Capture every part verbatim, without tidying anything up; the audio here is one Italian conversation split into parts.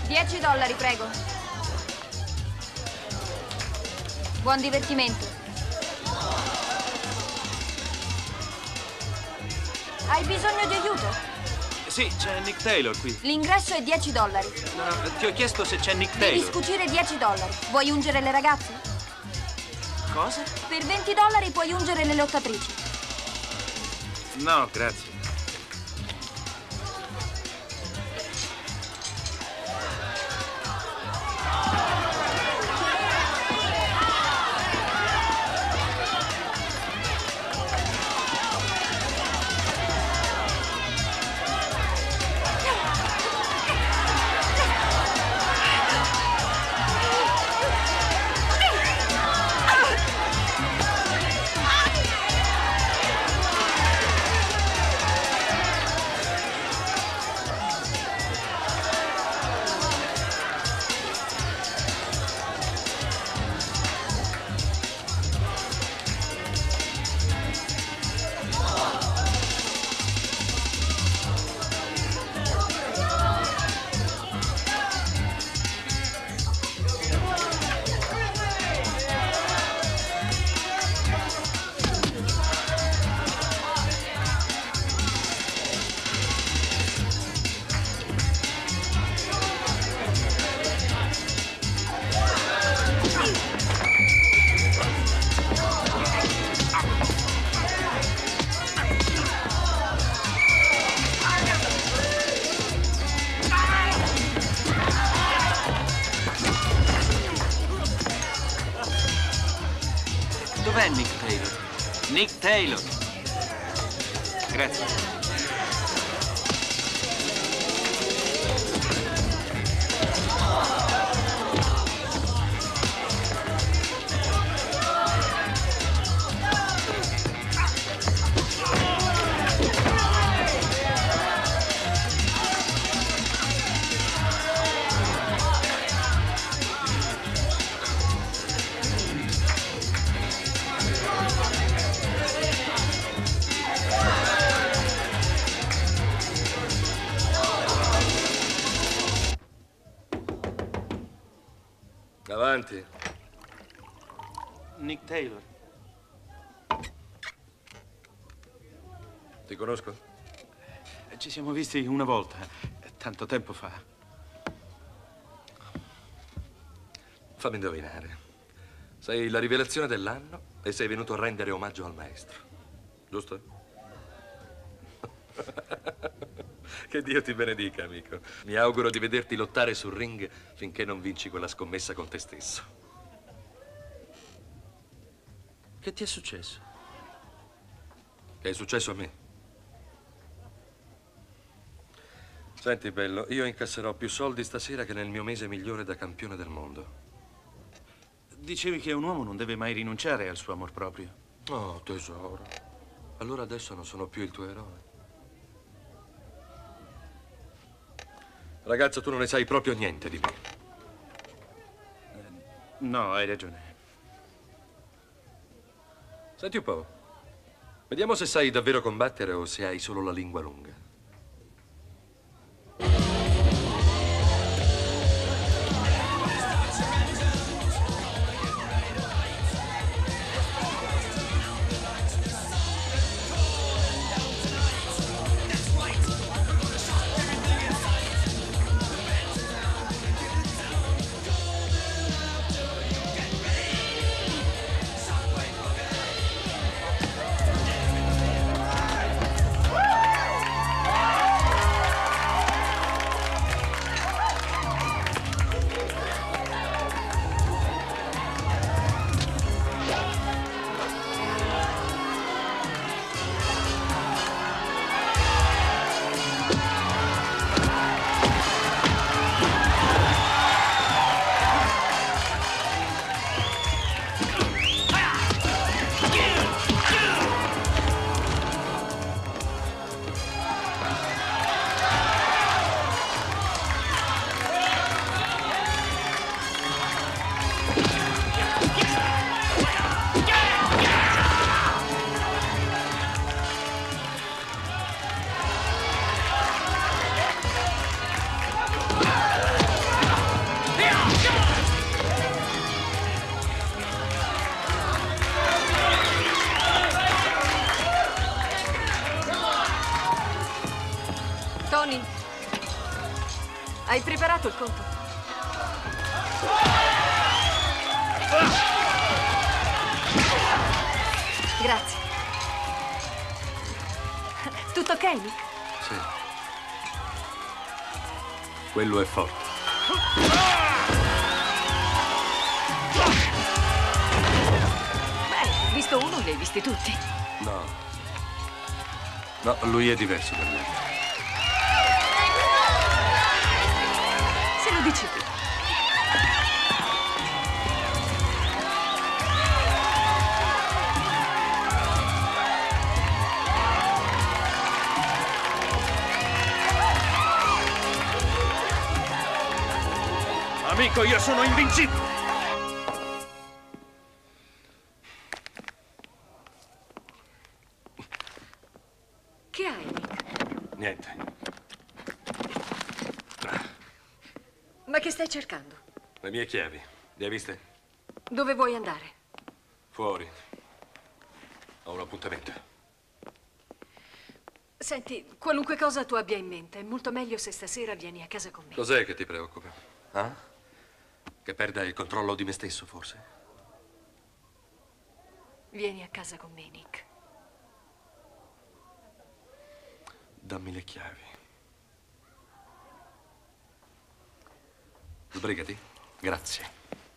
dieci dollari, prego. Buon divertimento. Hai bisogno di aiuto? Sì, c'è Nick Taylor qui. L'ingresso è dieci dollari. No, no, ti ho chiesto se c'è Nick Devi Taylor. scucire dieci dollari. Vuoi ungere le ragazze? Cosa? Per venti dollari puoi ungere le lottatrici. No, grazie. Dov'è Nick Taylor? Nick Taylor. Grazie. Avanti. Nick Taylor. Ti conosco? Ci siamo visti una volta, tanto tempo fa. Fammi indovinare. Sei la rivelazione dell'anno e sei venuto a rendere omaggio al maestro, giusto? Che Dio ti benedica, amico. Mi auguro di vederti lottare sul ring finché non vinci quella scommessa con te stesso. Che ti è successo? Che è successo a me? Senti, bello, io incasserò più soldi stasera che nel mio mese migliore da campione del mondo. Dicevi che un uomo non deve mai rinunciare al suo amor proprio. Oh, tesoro. Allora adesso non sono più il tuo eroe. Ragazzo, tu non ne sai proprio niente di me. No, hai ragione. Senti un po'. Vediamo se sai davvero combattere o se hai solo la lingua lunga. preparato il conto? Grazie. Tutto ok, Nick? Sì. Quello è forte. Beh, visto uno, li hai visti tutti. No. No, lui è diverso da me. Se lo dici tu. Amico, io sono invincibile! Che hai, Nick? Niente. Ma che stai cercando? Le mie chiavi. Le hai viste? Dove vuoi andare? Fuori. Ho un appuntamento. Senti, qualunque cosa tu abbia in mente, è molto meglio se stasera vieni a casa con me. Cos'è che ti preoccupa? Ah? Che perda il controllo di me stesso, forse? Vieni a casa con me, Nick. Dammi le chiavi. Sbrigati. Grazie.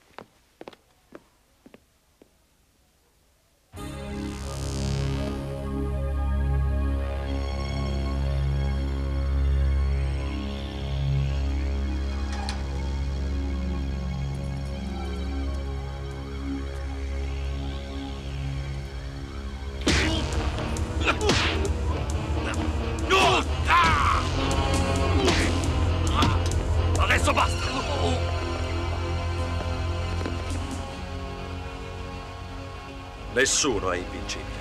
Adesso basta! Nessuno è invincibile.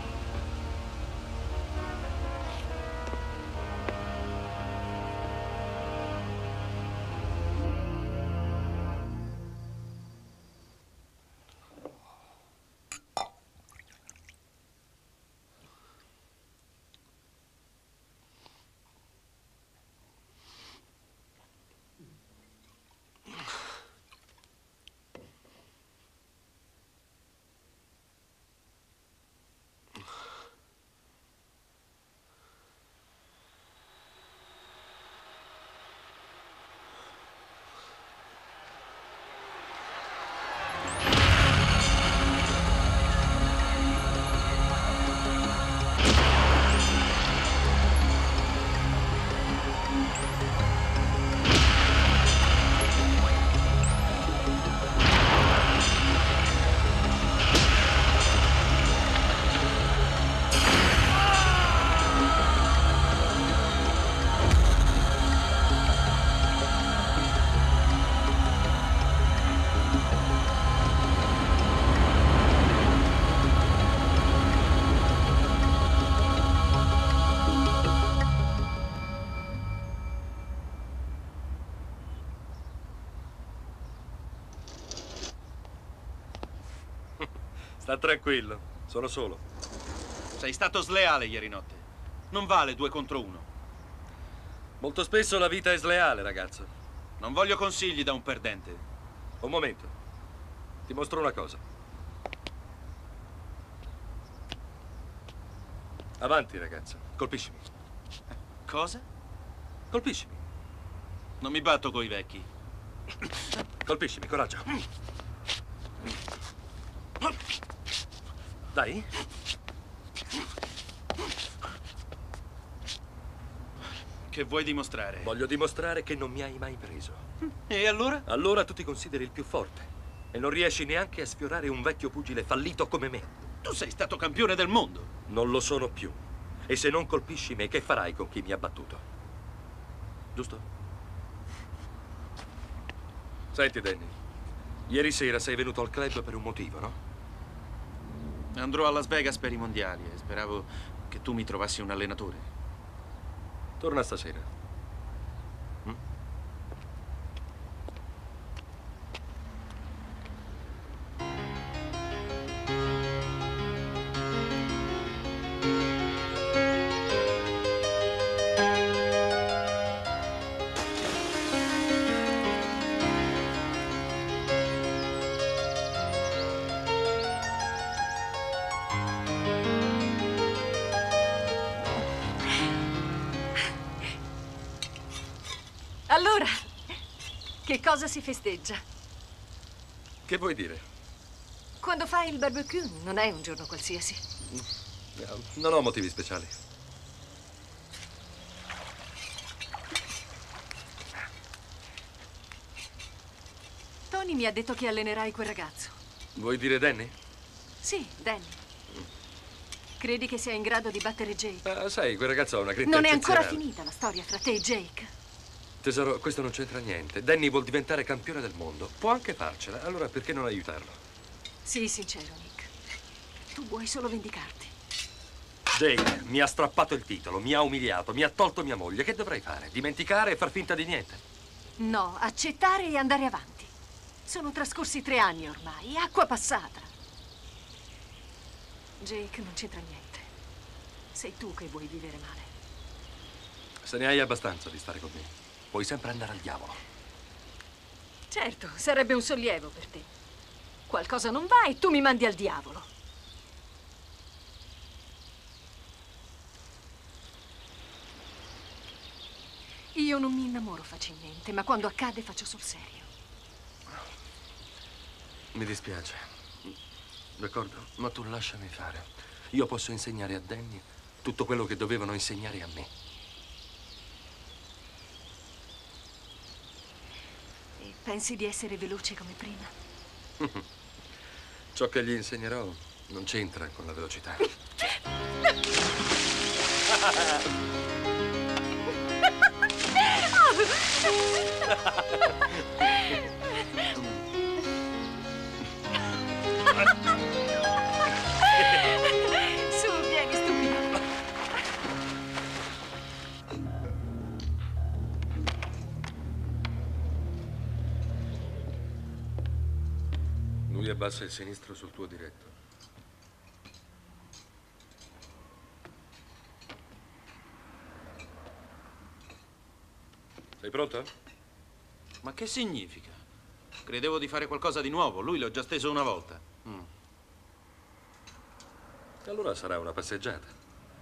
Sta tranquillo, sono solo. Sei stato sleale ieri notte. Non vale due contro uno. Molto spesso la vita è sleale, ragazzo. Non voglio consigli da un perdente. Un momento. Ti mostro una cosa. Avanti, ragazzo. Colpiscimi. Cosa? Colpiscimi. Non mi batto coi vecchi. Colpiscimi, coraggio. Dai. Che vuoi dimostrare? Voglio dimostrare che non mi hai mai preso. E allora? Allora tu ti consideri il più forte e non riesci neanche a sfiorare un vecchio pugile fallito come me. Tu sei stato campione del mondo. Non lo sono più. E se non colpisci me, che farai con chi mi ha battuto? Giusto? Senti, Danny. Ieri sera sei venuto al club per un motivo, no? Andrò a Las Vegas per i mondiali e speravo che tu mi trovassi un allenatore. Torna stasera. Mm? Allora, che cosa si festeggia? Che vuoi dire? Quando fai il barbecue non è un giorno qualsiasi. Non ho motivi speciali. Tony mi ha detto che allenerai quel ragazzo. Vuoi dire Danny? Sì, Danny. Credi che sia in grado di battere Jake? Ah, sai, quel ragazzo ha una grinta Non è ancora eccezionale. finita la storia fra te e Jake. Tesoro, questo non c'entra niente. Danny vuol diventare campione del mondo. Può anche farcela, allora perché non aiutarlo? Sii sincero, Nick. Tu vuoi solo vendicarti. Jake mi ha strappato il titolo, mi ha umiliato, mi ha tolto mia moglie. Che dovrei fare? Dimenticare e far finta di niente? No, accettare e andare avanti. Sono trascorsi tre anni ormai, acqua passata. Jake non c'entra niente. Sei tu che vuoi vivere male. Se ne hai abbastanza di stare con me, puoi sempre andare al diavolo. Certo, sarebbe un sollievo per te. Qualcosa non va e tu mi mandi al diavolo. Io non mi innamoro facilmente, ma quando accade faccio sul serio. Mi dispiace, d'accordo? Ma tu lasciami fare. Io posso insegnare a Danny tutto quello che dovevano insegnare a me. E pensi di essere veloce come prima? Ciò che gli insegnerò non c'entra con la velocità. Su, vieni, stupido. Lui abbassa il sinistro sul tuo diretto. Sei pronto? Ma che significa? Credevo di fare qualcosa di nuovo. Lui l'ho già steso una volta. Mm. Allora sarà una passeggiata.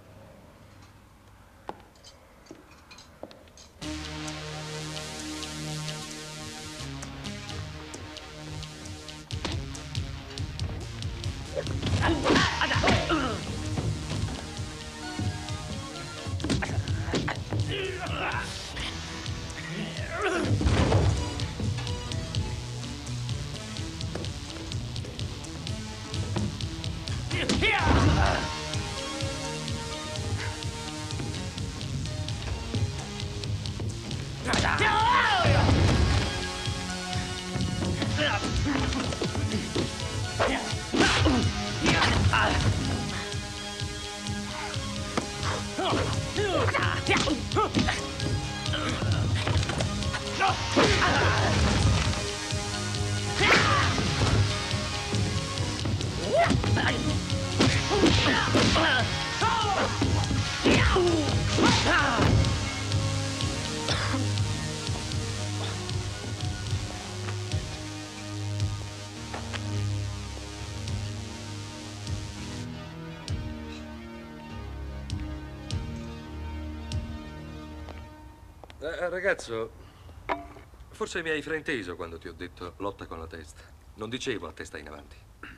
Eh, ragazzo, forse mi hai frainteso quando ti ho detto lotta con la testa. Non dicevo a testa in avanti.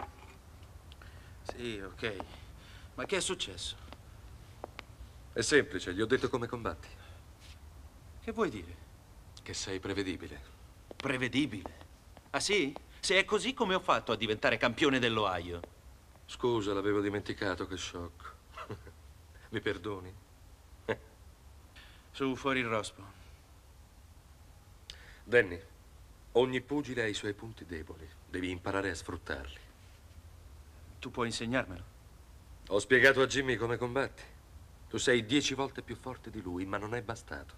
Sì, ok. Ma che è successo? È semplice, gli ho detto come combatti. Che vuoi dire? Che sei prevedibile. Prevedibile? Ah sì? Se è così, come ho fatto a diventare campione dell'Ohio? Scusa, l'avevo dimenticato, che shock. Mi perdoni? Su, fuori il rospo. Danny, ogni pugile ha i suoi punti deboli. Devi imparare a sfruttarli. Tu puoi insegnarmelo? Ho spiegato a Jimmy come combatti. Tu sei dieci volte più forte di lui, ma non è bastato.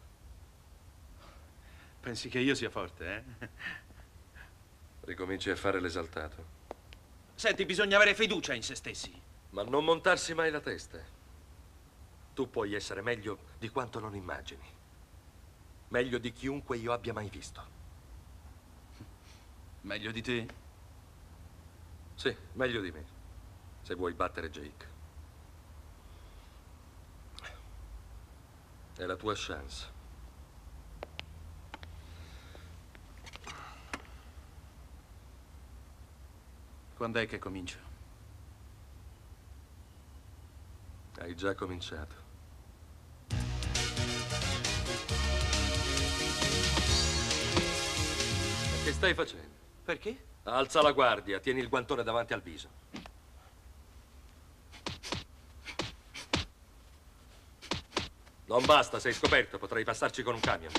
Pensi che io sia forte, eh? Ricominci a fare l'esaltato. Senti, bisogna avere fiducia in se stessi. Ma non montarsi mai la testa. Tu puoi essere meglio di quanto non immagini. Meglio di chiunque io abbia mai visto. Meglio di te? Sì, meglio di me. Se vuoi battere Jake. È la tua chance. Quando è che comincio? Hai già cominciato. Che stai facendo? Perché? Alza la guardia, tieni il guantone davanti al viso. Non basta, sei scoperto, potrei passarci con un camion.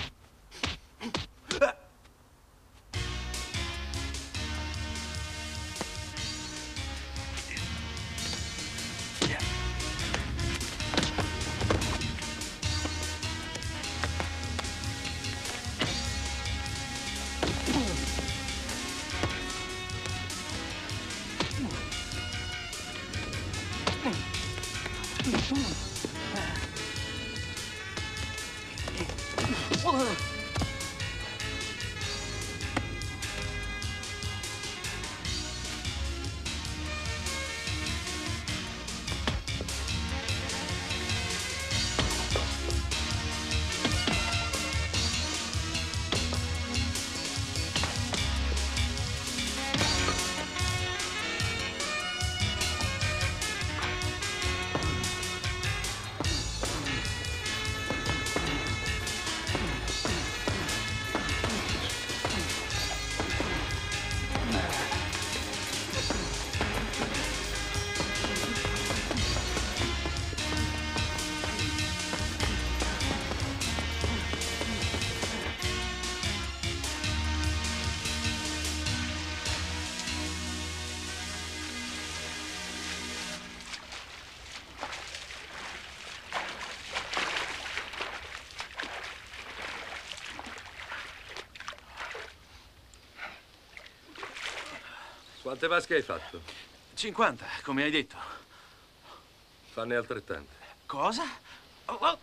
Quante vasche hai fatto? cinquanta, come hai detto. Fanne altrettante. Cosa? Oh, oh.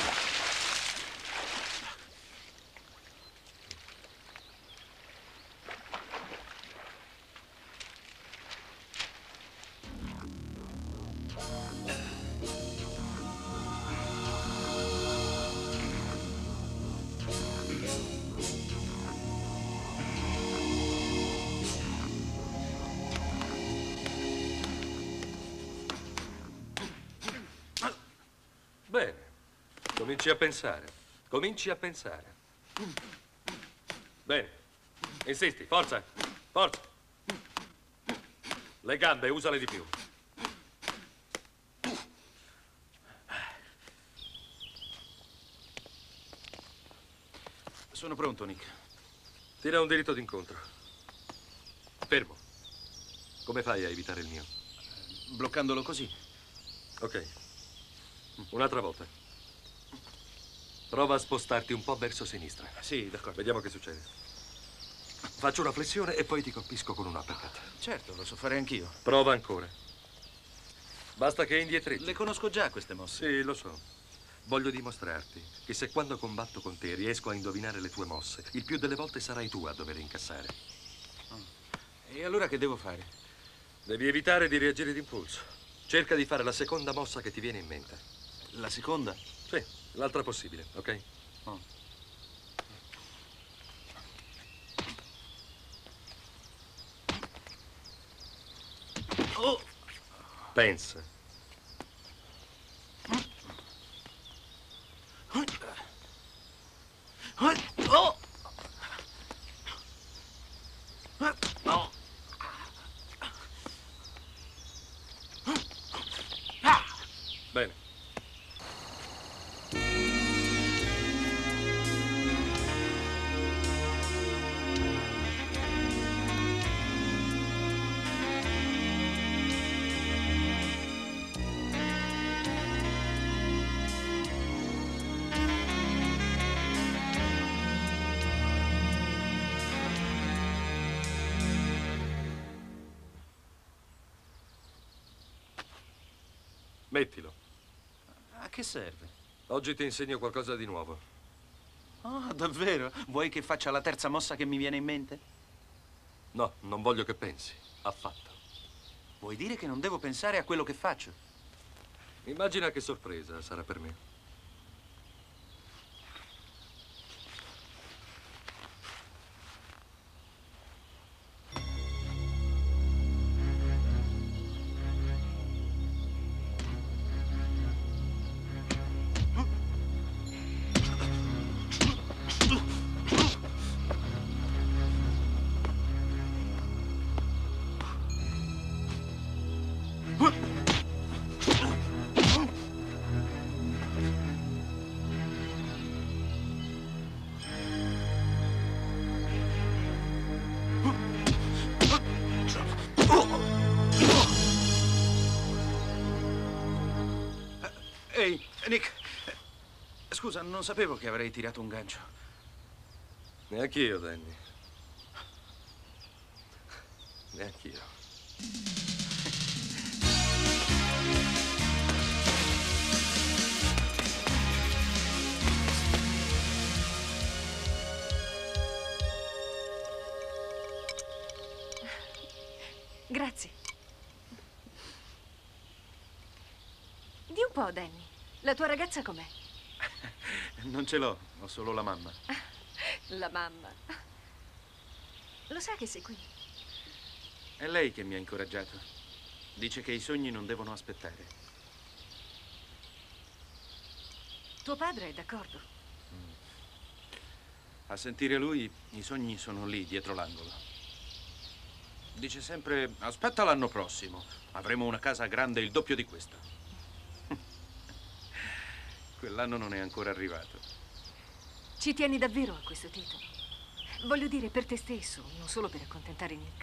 Bene, cominci a pensare. Cominci a pensare. Bene, insisti, forza, forza. Le gambe, usale di più. Sono pronto, Nick. Tira un diritto d'incontro. Fermo. Come fai a evitare il mio? Bloccandolo così. Ok. Un'altra volta. Prova a spostarti un po' verso sinistra. Sì, d'accordo. Vediamo che succede. Faccio una flessione e poi ti colpisco con un uppercut. Certo, lo so fare anch'io. Prova ancora. Basta che indietreggi. Le conosco già queste mosse. Sì, lo so. Voglio dimostrarti che se quando combatto con te riesco a indovinare le tue mosse, il più delle volte sarai tu a dover incassare. E allora che devo fare? Devi evitare di reagire d'impulso. Cerca di fare la seconda mossa che ti viene in mente. La seconda? Sì, l'altra possibile, ok? Oh. Oh! Pensa. Oh! Oh! Bene. Mettilo. A che serve? Oggi ti insegno qualcosa di nuovo. Oh, davvero? Vuoi che faccia la terza mossa che mi viene in mente? No, non voglio che pensi. Affatto. Vuoi dire che non devo pensare a quello che faccio? Immagina che sorpresa sarà per me. Nick, eh, scusa, non sapevo che avrei tirato un gancio. Neanch'io, Danny. Neanch'io. Grazie. Di un po', Danny. La tua ragazza com'è? Non ce l'ho, ho solo la mamma. La mamma. Lo sa che sei qui? È lei che mi ha incoraggiato. Dice che i sogni non devono aspettare. Tuo padre è d'accordo. A sentire lui, i sogni sono lì, dietro l'angolo. Dice sempre, aspetta l'anno prossimo, avremo una casa grande il doppio di questa. Quell'anno non è ancora arrivato. Ci tieni davvero a questo titolo? Voglio dire, per te stesso, non solo per accontentare Nick.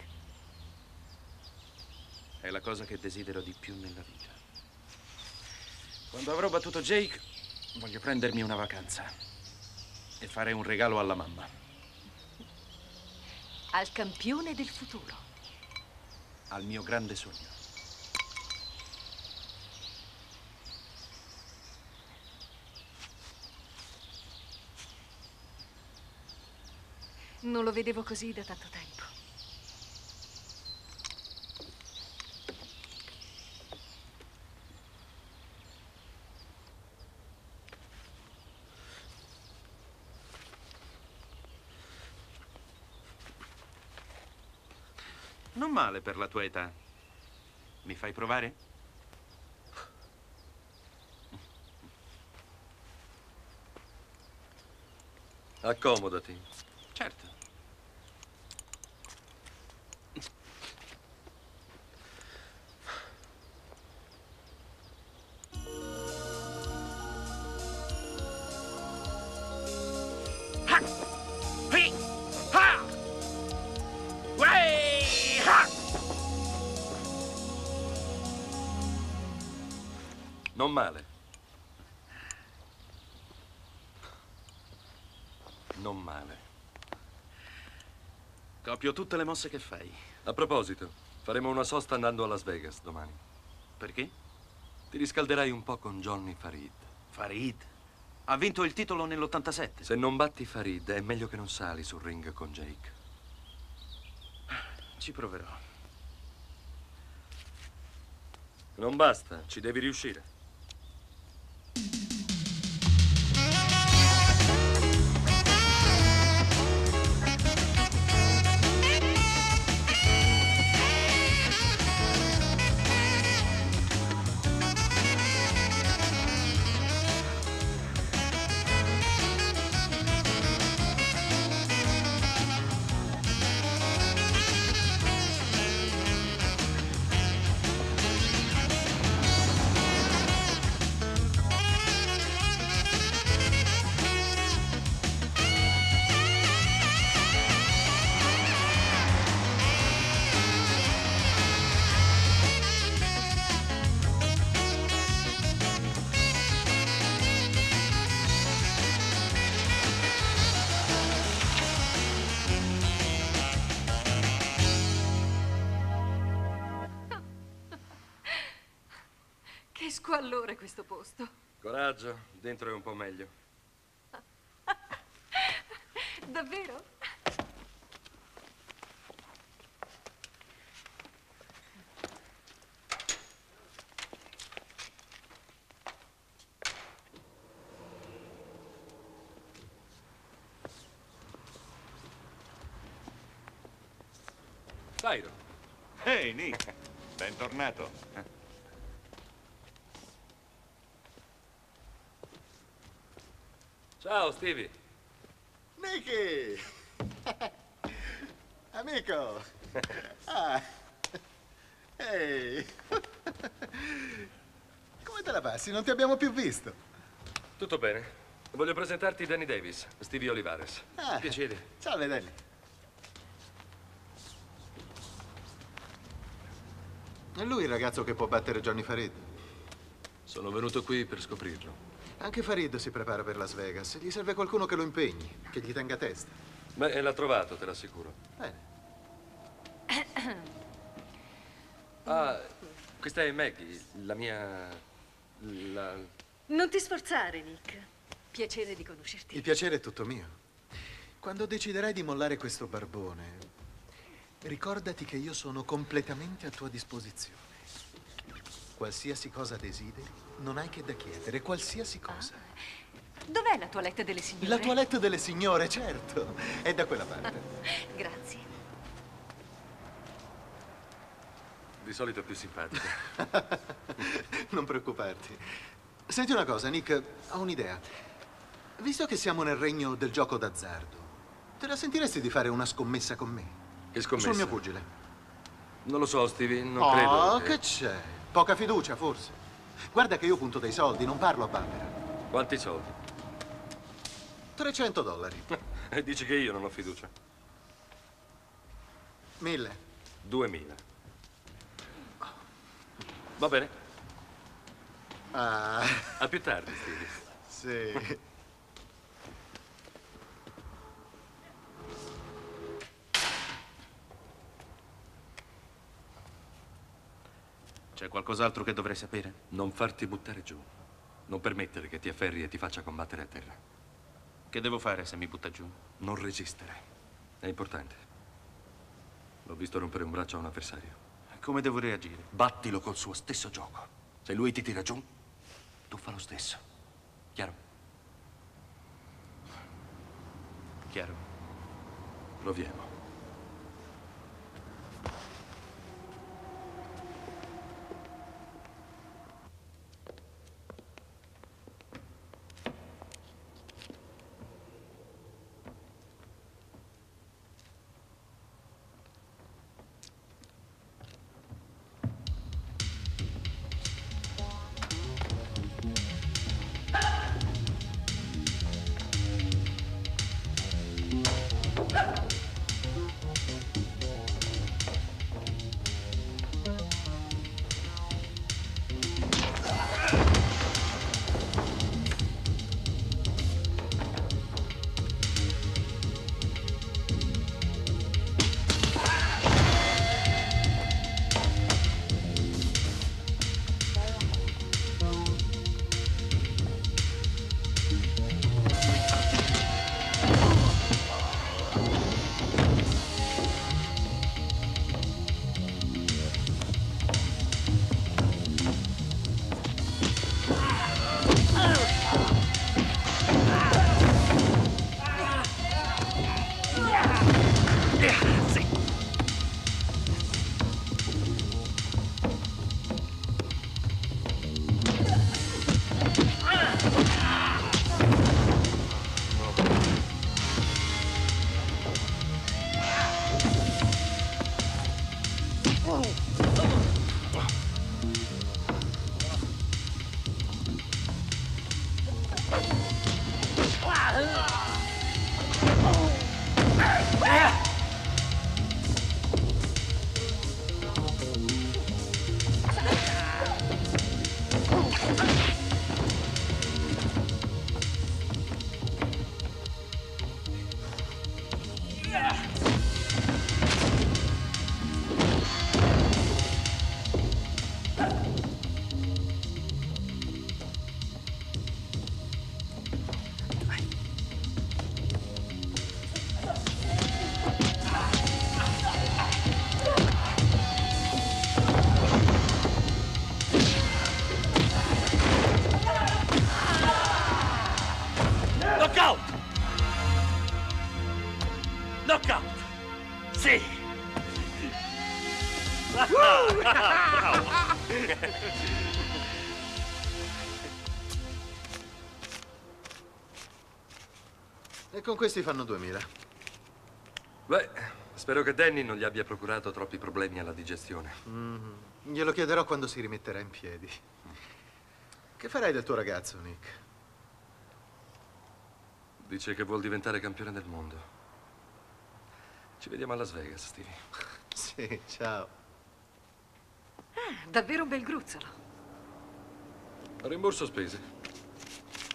È la cosa che desidero di più nella vita. Quando avrò battuto Jake, voglio prendermi una vacanza e fare un regalo alla mamma. Al campione del futuro. Al mio grande sogno. Non lo vedevo così da tanto tempo. Non male per la tua età. Mi fai provare? Accomodati. Certo. Non male. Non male. Copio tutte le mosse che fai. A proposito, faremo una sosta andando a Las Vegas domani. Perché? Ti riscalderai un po' con Johnny Farid. Farid ha vinto il titolo nell'ottantasette. Se non batti Farid, è meglio che non sali sul ring con Jake. Ci proverò. Non basta, ci devi riuscire. Che squallore questo posto. Coraggio, dentro è un po' meglio. Davvero? Tyro. Ehi, Nick, bentornato. Ciao, Stevie. Nicky! Amico! Ah. Ehi! Come te la passi? Non ti abbiamo più visto. Tutto bene. Voglio presentarti Danny Davis, Stevie Olivares. Ah. Piacere. Salve, Danny. È lui il ragazzo che può battere Johnny Farid? Sono venuto qui per scoprirlo. Anche Farid si prepara per Las Vegas. Gli serve qualcuno che lo impegni, che gli tenga testa. Beh, l'ha trovato, te l'assicuro. Bene. Ah, questa è Maggie, la mia... la... Non ti sforzare, Nick. Piacere di conoscerti. Il piacere è tutto mio. Quando deciderai di mollare questo barbone, ricordati che io sono completamente a tua disposizione. Qualsiasi cosa desideri, non hai che da chiedere, qualsiasi cosa. Ah. Dov'è la toilette delle signore? La toilette delle signore, certo. È da quella parte. Grazie. Di solito è più simpatica. Non preoccuparti. Senti una cosa, Nick, ho un'idea. Visto che siamo nel regno del gioco d'azzardo, te la sentiresti di fare una scommessa con me? Che scommessa? Sul mio pugile. Non lo so, Stevie, non Oh, credo. che c'è? Poca fiducia, forse. Guarda che io punto dei soldi, non parlo a bambera. Quanti soldi? trecento dollari. E dici che io non ho fiducia. Mille. Duemila. Va bene. Ah, A più tardi, Stevie. sì. C'è qualcos'altro che dovrei sapere? Non farti buttare giù. Non permettere che ti afferri e ti faccia combattere a terra. Che devo fare se mi butta giù? Non resistere. È importante. L'ho visto rompere un braccio a un avversario. Come devo reagire? Battilo col suo stesso gioco. Se lui ti tira giù, tu fa lo stesso. Chiaro? Chiaro. Proviamo. Knockout! Knockout! Sì! Bravo! E con questi fanno duemila. Beh, spero che Danny non gli abbia procurato troppi problemi alla digestione. Mm, glielo chiederò quando si rimetterà in piedi. Che farai del tuo ragazzo, Nick? Dice che vuol diventare campione del mondo. Ci vediamo a Las Vegas, Stevie. Sì, ciao. Ah, davvero un bel gruzzolo. Rimborso spese.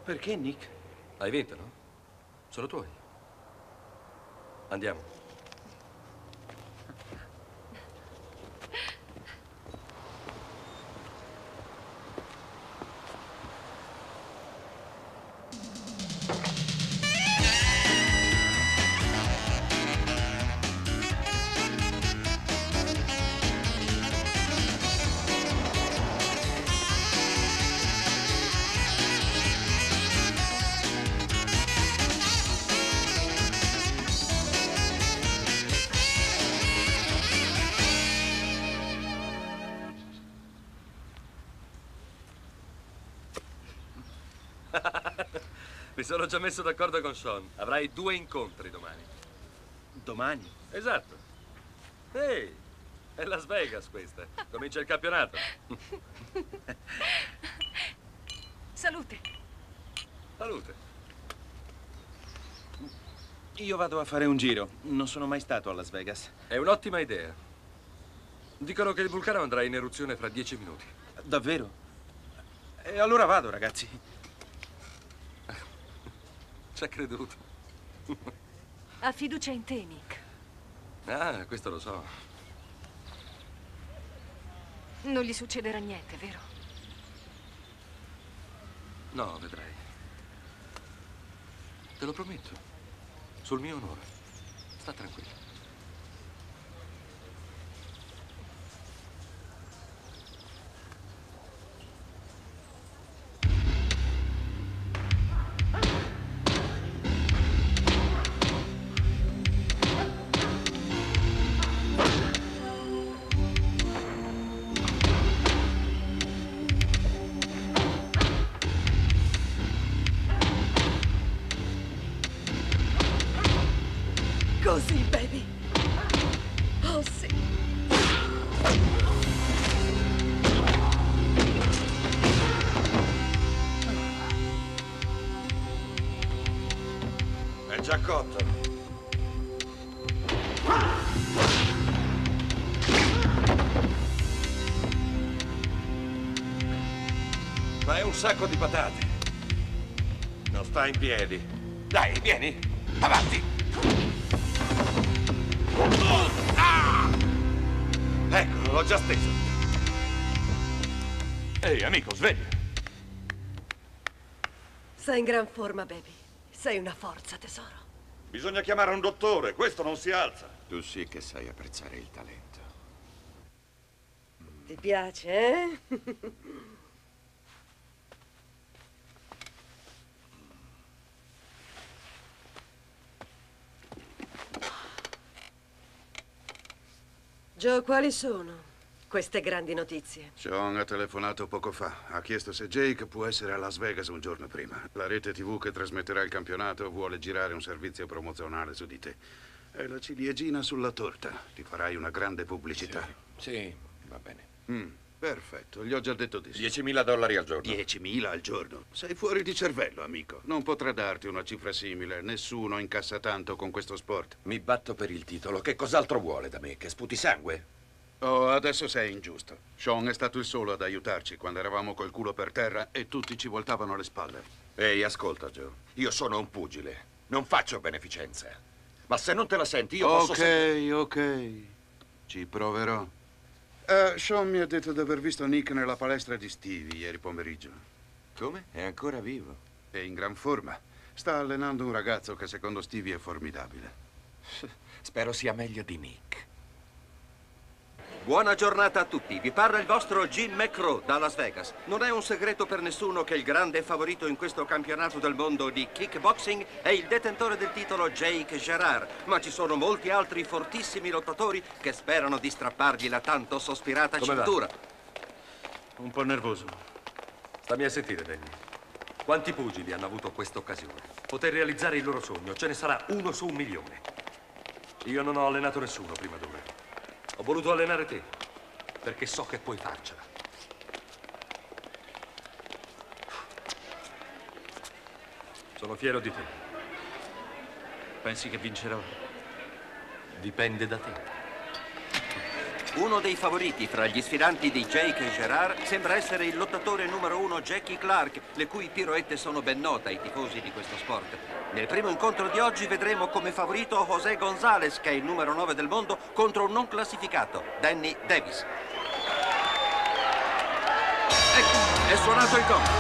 Perché, Nick? Hai vinto, no? Sono tuoi. Andiamo. Mi sono già messo d'accordo con Sean. Avrai due incontri domani. Domani? Esatto. Ehi, è Las Vegas questa. Comincia il campionato. Salute. Salute. Io vado a fare un giro. Non sono mai stato a Las Vegas. È un'ottima idea. Dicono che il vulcano andrà in eruzione fra dieci minuti. Davvero? E allora vado, ragazzi. Ci ha creduto. Ha fiducia in te, Nick. Ah, questo lo so. Non gli succederà niente, vero? No, vedrai. Te lo prometto. Sul mio onore. Sta tranquillo. Così, baby. Oh, sì. È già cotto. Ma è un sacco di patate. Non sta in piedi. Dai, vieni. Avanti. Ecco, l'ho già steso. Ehi, amico, sveglia. Sei in gran forma, baby. Sei una forza, tesoro. Bisogna chiamare un dottore, questo non si alza. Tu sì che sai apprezzare il talento. Ti piace, eh? Joe, quali sono queste grandi notizie? Sean ha telefonato poco fa. Ha chiesto se Jake può essere a Las Vegas un giorno prima. La rete tivù che trasmetterà il campionato vuole girare un servizio promozionale su di te. È la ciliegina sulla torta. Ti farai una grande pubblicità. Sì, sì, va bene. Mm, perfetto, gli ho già detto di sì. diecimila dollari al giorno. diecimila al giorno? Sei fuori di cervello, amico. Non potrà darti una cifra simile. Nessuno incassa tanto con questo sport. Mi batto per il titolo. Che cos'altro vuole da me? Che sputi sangue? Oh, adesso sei ingiusto. Sean è stato il solo ad aiutarci quando eravamo col culo per terra e tutti ci voltavano le spalle. Ehi, ascolta, Joe. Io sono un pugile. Non faccio beneficenza. Ma se non te la senti, io posso... Ok, sempre... ok. Ci proverò. Uh, Sean mi ha detto di aver visto Nick nella palestra di Stevie ieri pomeriggio. Come? È ancora vivo? È in gran forma. Sta allenando un ragazzo che secondo Stevie è formidabile. Spero sia meglio di Nick. Buona giornata a tutti. Vi parla il vostro Jim McCraw da Las Vegas. Non è un segreto per nessuno che il grande favorito in questo campionato del mondo di kickboxing è il detentore del titolo Jake Gerard, ma ci sono molti altri fortissimi lottatori che sperano di strappargli la tanto sospirata Come cintura. va? Un po' nervoso. Stammi a sentire, Danny. Quanti pugili hanno avuto questa occasione? Poter realizzare il loro sogno. Ce ne sarà uno su un milione. Io non ho allenato nessuno prima d'ora. Ho voluto allenare te, perché so che puoi farcela. Sono fiero di te. Pensi che vincerò? Dipende da te. Uno dei favoriti fra gli sfidanti di Jake Gerard sembra essere il lottatore numero uno Jackie Clark, le cui piroette sono ben note ai tifosi di questo sport. Nel primo incontro di oggi vedremo come favorito José González, che è il numero nove del mondo, contro un non classificato, Danny Davis. Ecco, è suonato il gong.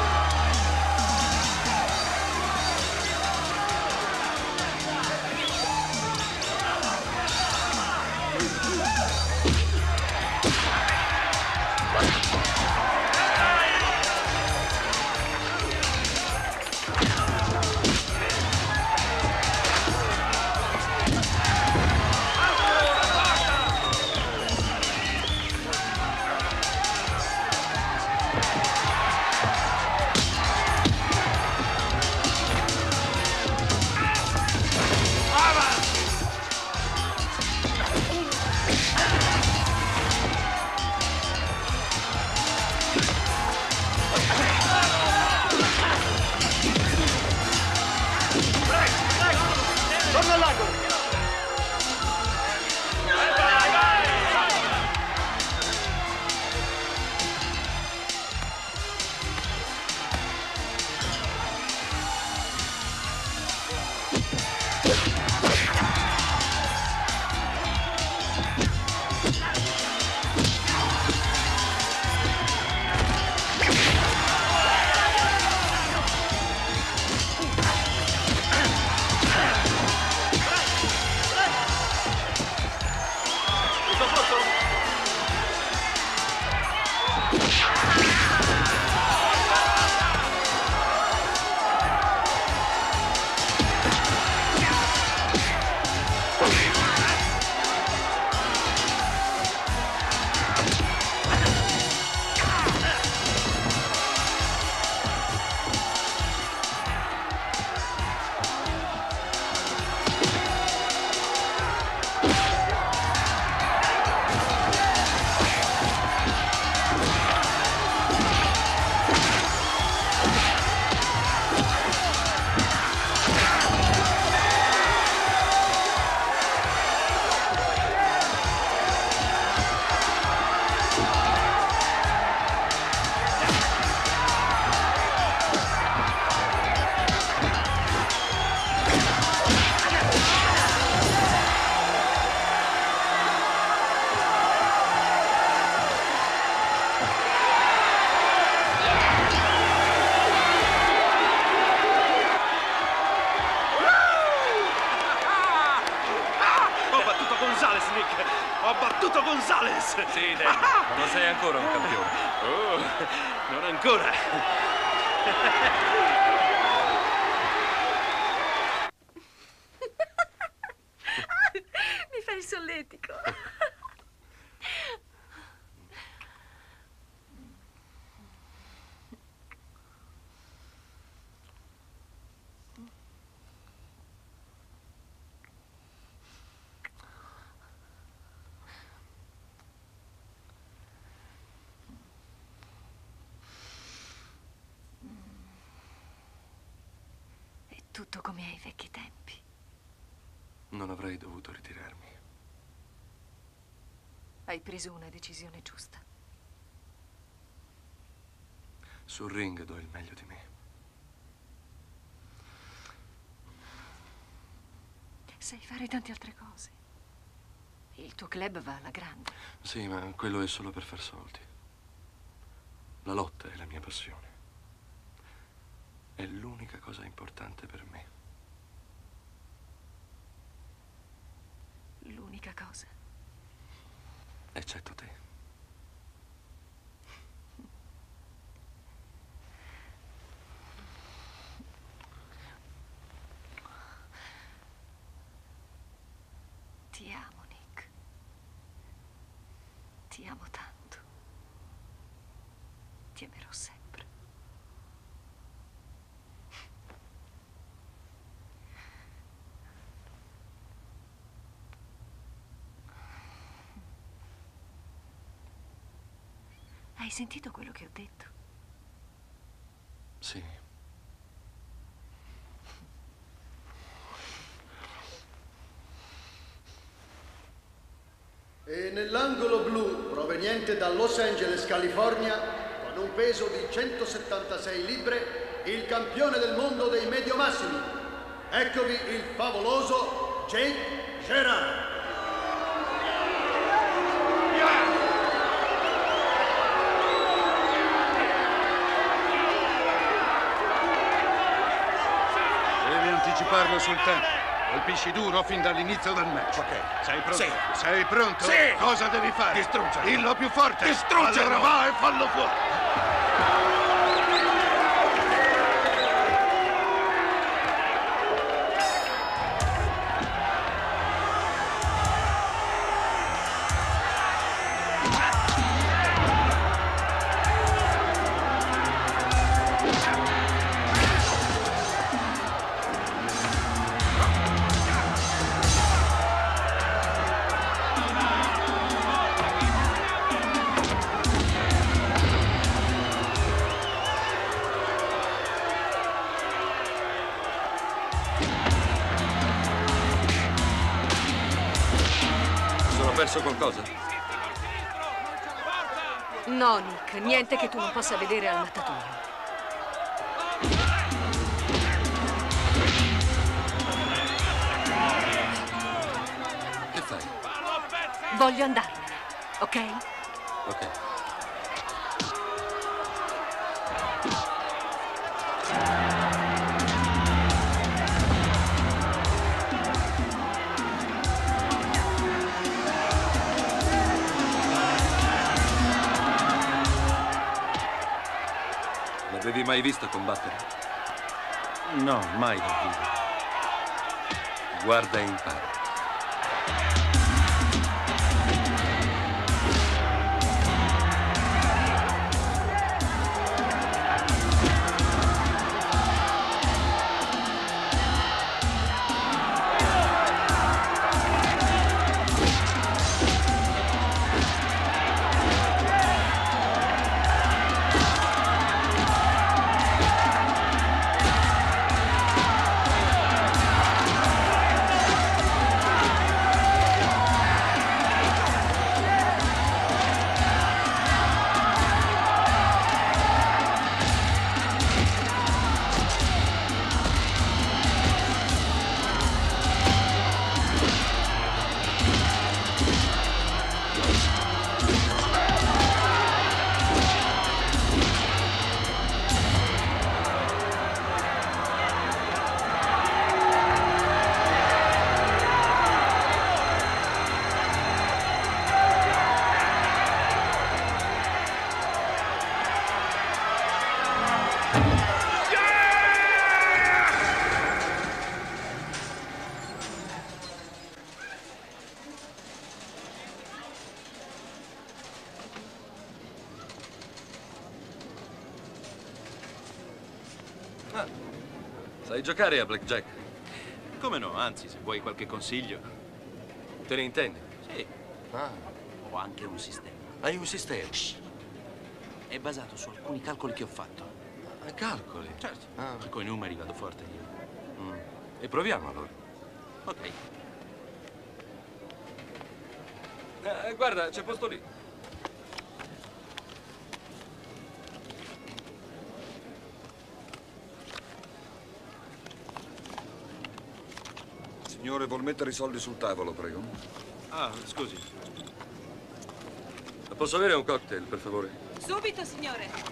Ho battuto González! Sì, Danny, ma non sei ancora un campione. Oh, non ancora. Mi fai il solletico. Tutto come ai vecchi tempi. Non avrei dovuto ritirarmi. Hai preso una decisione giusta. Sul ring do il meglio di me. Sai fare tante altre cose. Il tuo club va alla grande. Sì, ma quello è solo per far soldi. La lotta è la mia passione. È l'unica cosa importante per me. L'unica cosa? Eccetto te. Ti amo, Nick. Ti amo tanto. Ti amerò sempre. Hai sentito quello che ho detto? Sì. E nell'angolo blu, proveniente da Los Angeles, California, con un peso di centosettantasei libbre, il campione del mondo dei medio-massimi. Eccovi il favoloso Jake Gerard. Devi anticiparlo sul tempo. Colpisci duro fin dall'inizio del match. Ok. Sei pronto? Sì. Sei pronto? Sì. Cosa devi fare? Distruggerlo. Dillo più forte. Distruggerlo. Allora va e fallo fuori. Perso qualcosa? No, Nick, niente che tu non possa vedere al mattatoio. Che fai? Voglio andarmene, ok? Ok. L'avevi mai visto combattere? No, mai dal vivo. Guarda e impara. Sai giocare a blackjack? Come no, anzi, se vuoi qualche consiglio. Te ne intendi? Sì. Ah, Ho anche un sistema. hai un sistema. È basato su alcuni calcoli che ho fatto. Ah, calcoli? Certo. Ah. Con i numeri vado forte io. Mm. E proviamo allora. Ok. Eh, guarda, c'è posto lì. Signore, vuol mettere i soldi sul tavolo, prego? Ah, scusi. Posso avere un cocktail, per favore? Subito, signore.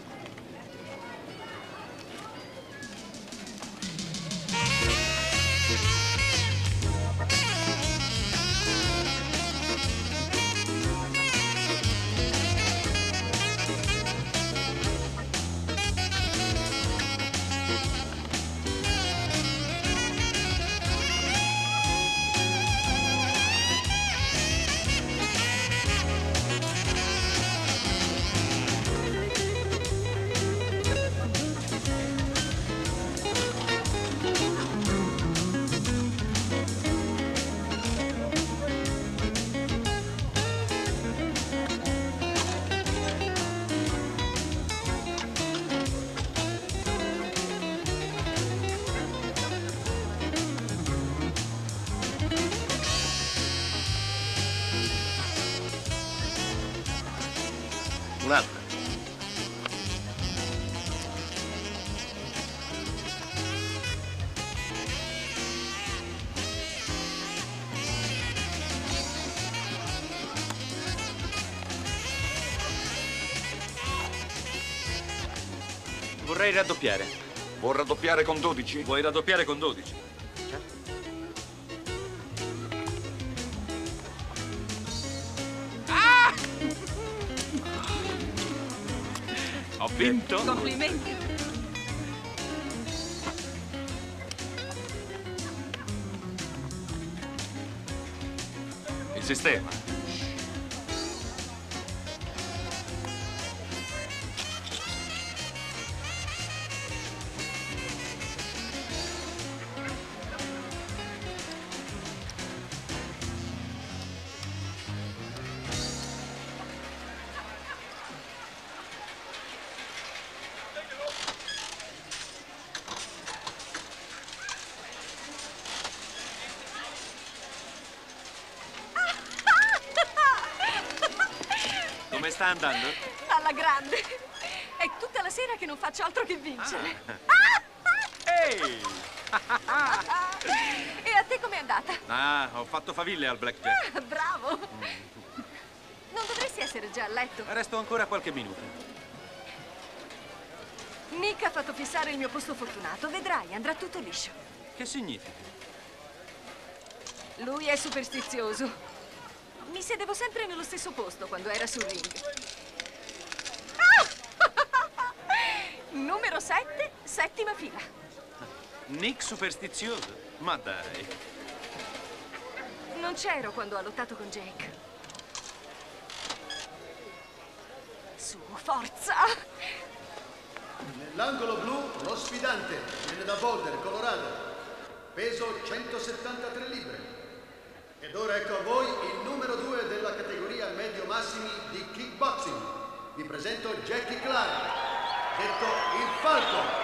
Vorrei raddoppiare. Vuoi raddoppiare con dodici? Vuoi raddoppiare con dodici? Ah! Ho vinto. Complimenti. Il sistema. Come sta andando? Alla grande. È tutta la sera che non faccio altro che vincere. Ehi! E a te com'è andata? Ah, ho fatto faville al blackjack. Ah, bravo. Non dovresti essere già a letto. Resto ancora qualche minuto. Nick ha fatto fissare il mio posto fortunato. Vedrai, andrà tutto liscio. Che significa? Lui è superstizioso. Mi sedevo sempre nello stesso posto quando era sul ring. Ah! Numero sette, settima fila. Nick superstizioso? Ma dai. Non c'ero quando ha lottato con Jake. Su, forza! Nell'angolo blu, lo sfidante viene da Boulder, Colorado. Peso centosettantatré libbre. Ed ora ecco a voi il numero due della categoria medio massimi di kickboxing. Vi presento Jackie Clark, detto il Falco.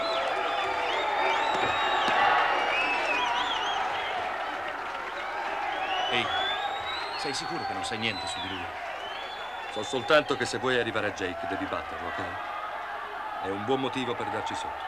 Ehi, sei sicuro che non sai niente su di lui? So soltanto che se vuoi arrivare a Jake devi batterlo, ok? È un buon motivo per darci sotto.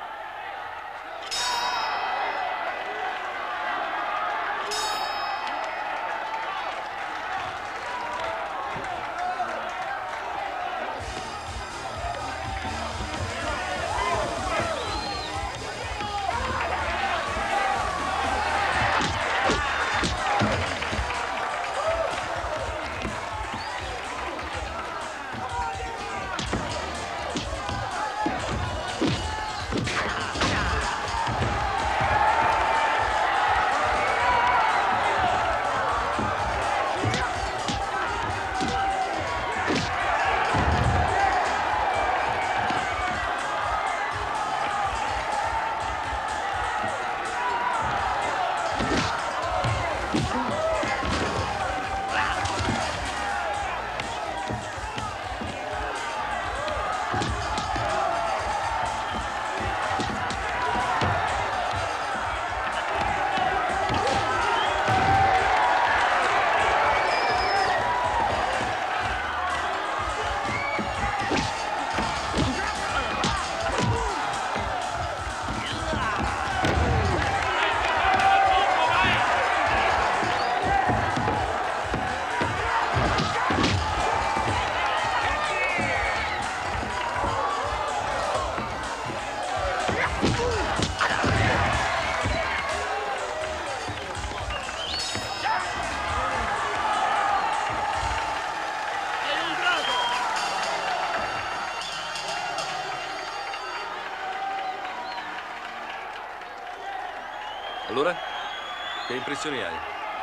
Allora? Che impressioni hai?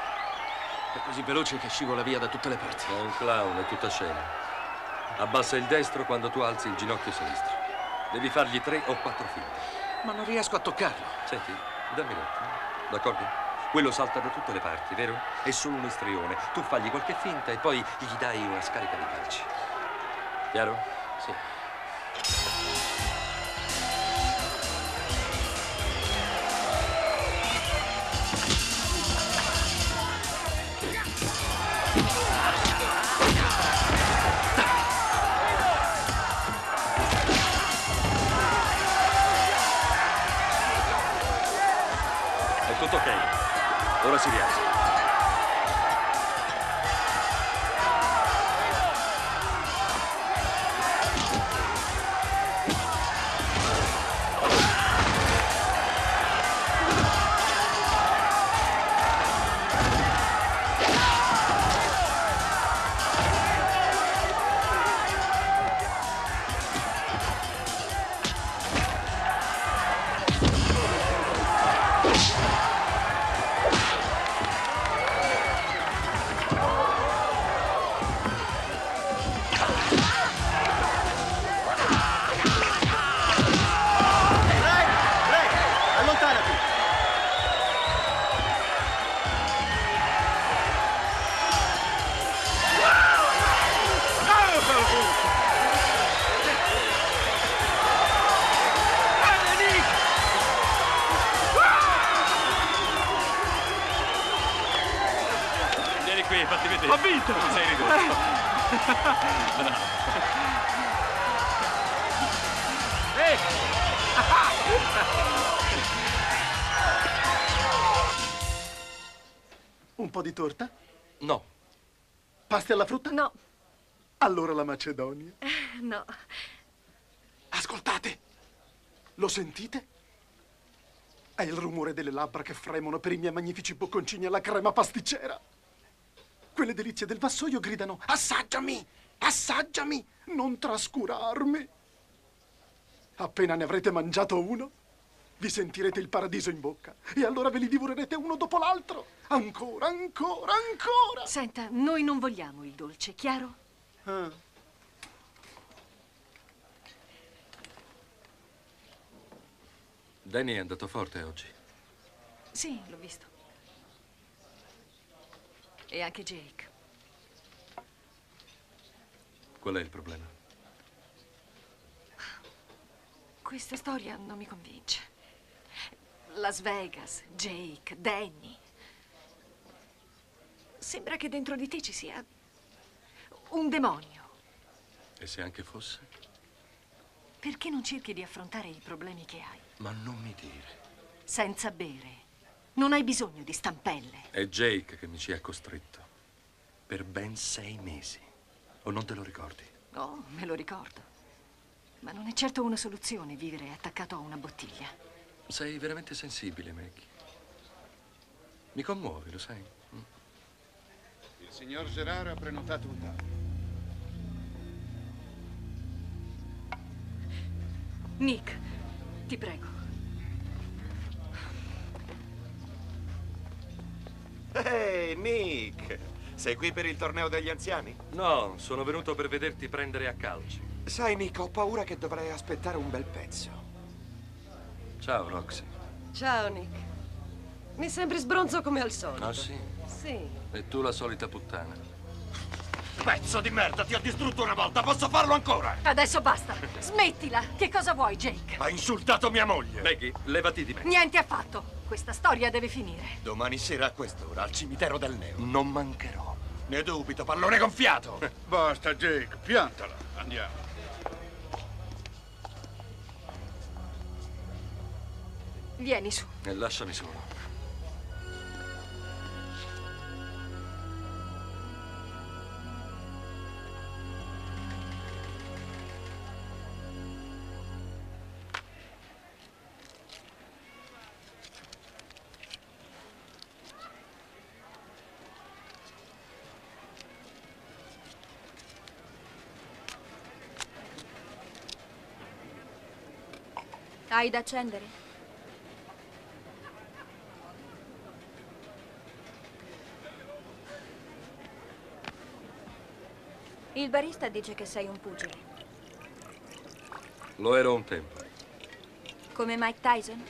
È così veloce che scivola via da tutte le parti. È un clown, è tutta scena. Abbassa il destro quando tu alzi il ginocchio sinistro. Devi fargli tre o quattro finte. Ma non riesco a toccarlo. Senti, dammi retta, d'accordo? Quello salta da tutte le parti, vero? È solo un istrione. Tu fagli qualche finta e poi gli dai una scarica di calci. Chiaro? Sì. Tutto ok. Ora si rialza. Ho vinto! Sei ridotto. Ehi! Un po' di torta? No. Pasti alla frutta? No. Allora la Macedonia. No. Ascoltate! Lo sentite? È il rumore delle labbra che fremono per i miei magnifici bocconcini alla crema pasticcera. Quelle delizie del vassoio gridano: assaggiami! Assaggiami! Non trascurarmi! Appena ne avrete mangiato uno, vi sentirete il paradiso in bocca e allora ve li divorerete uno dopo l'altro. Ancora, ancora, ancora! Senta, noi non vogliamo il dolce, chiaro? Ah. Danny è andato forte oggi. Sì, l'ho visto. E anche Jake. Qual è il problema? Questa storia non mi convince. Las Vegas, Jake, Danny. Sembra che dentro di te ci sia un demonio. E se anche fosse? Perché non cerchi di affrontare i problemi che hai? Ma non mi dire. Senza bere. Non hai bisogno di stampelle. È Jake che mi ci ha costretto. Per ben sei mesi. O non te lo ricordi? Oh, me lo ricordo. Ma non è certo una soluzione vivere attaccato a una bottiglia. Sei veramente sensibile, Maggie. Mi commuovi, lo sai? Mm. Il signor Gerard ha prenotato un tavolo. Nick, ti prego. Ehi, Nick! Sei qui per il torneo degli anziani? No, sono venuto per vederti prendere a calci. Sai, Nick, ho paura che dovrei aspettare un bel pezzo. Ciao, Roxy. Ciao, Nick. Mi sembri sbronzo come al solito. Ah, sì? Sì. E tu la solita puttana. Pezzo di merda, ti ho distrutto una volta, posso farlo ancora? Adesso basta. Smettila. Che cosa vuoi, Jake? Ha insultato mia moglie. Maggie, levati di me. Niente affatto. Questa storia deve finire. Domani sera a quest'ora, al cimitero del Neo. Non mancherò. Ne dubito, pallone gonfiato. Basta, Jake, piantala. Andiamo. Vieni su. E lasciami solo. Hai da accendere? Il barista dice che sei un pugile. Lo ero un tempo. Come Mike Tyson?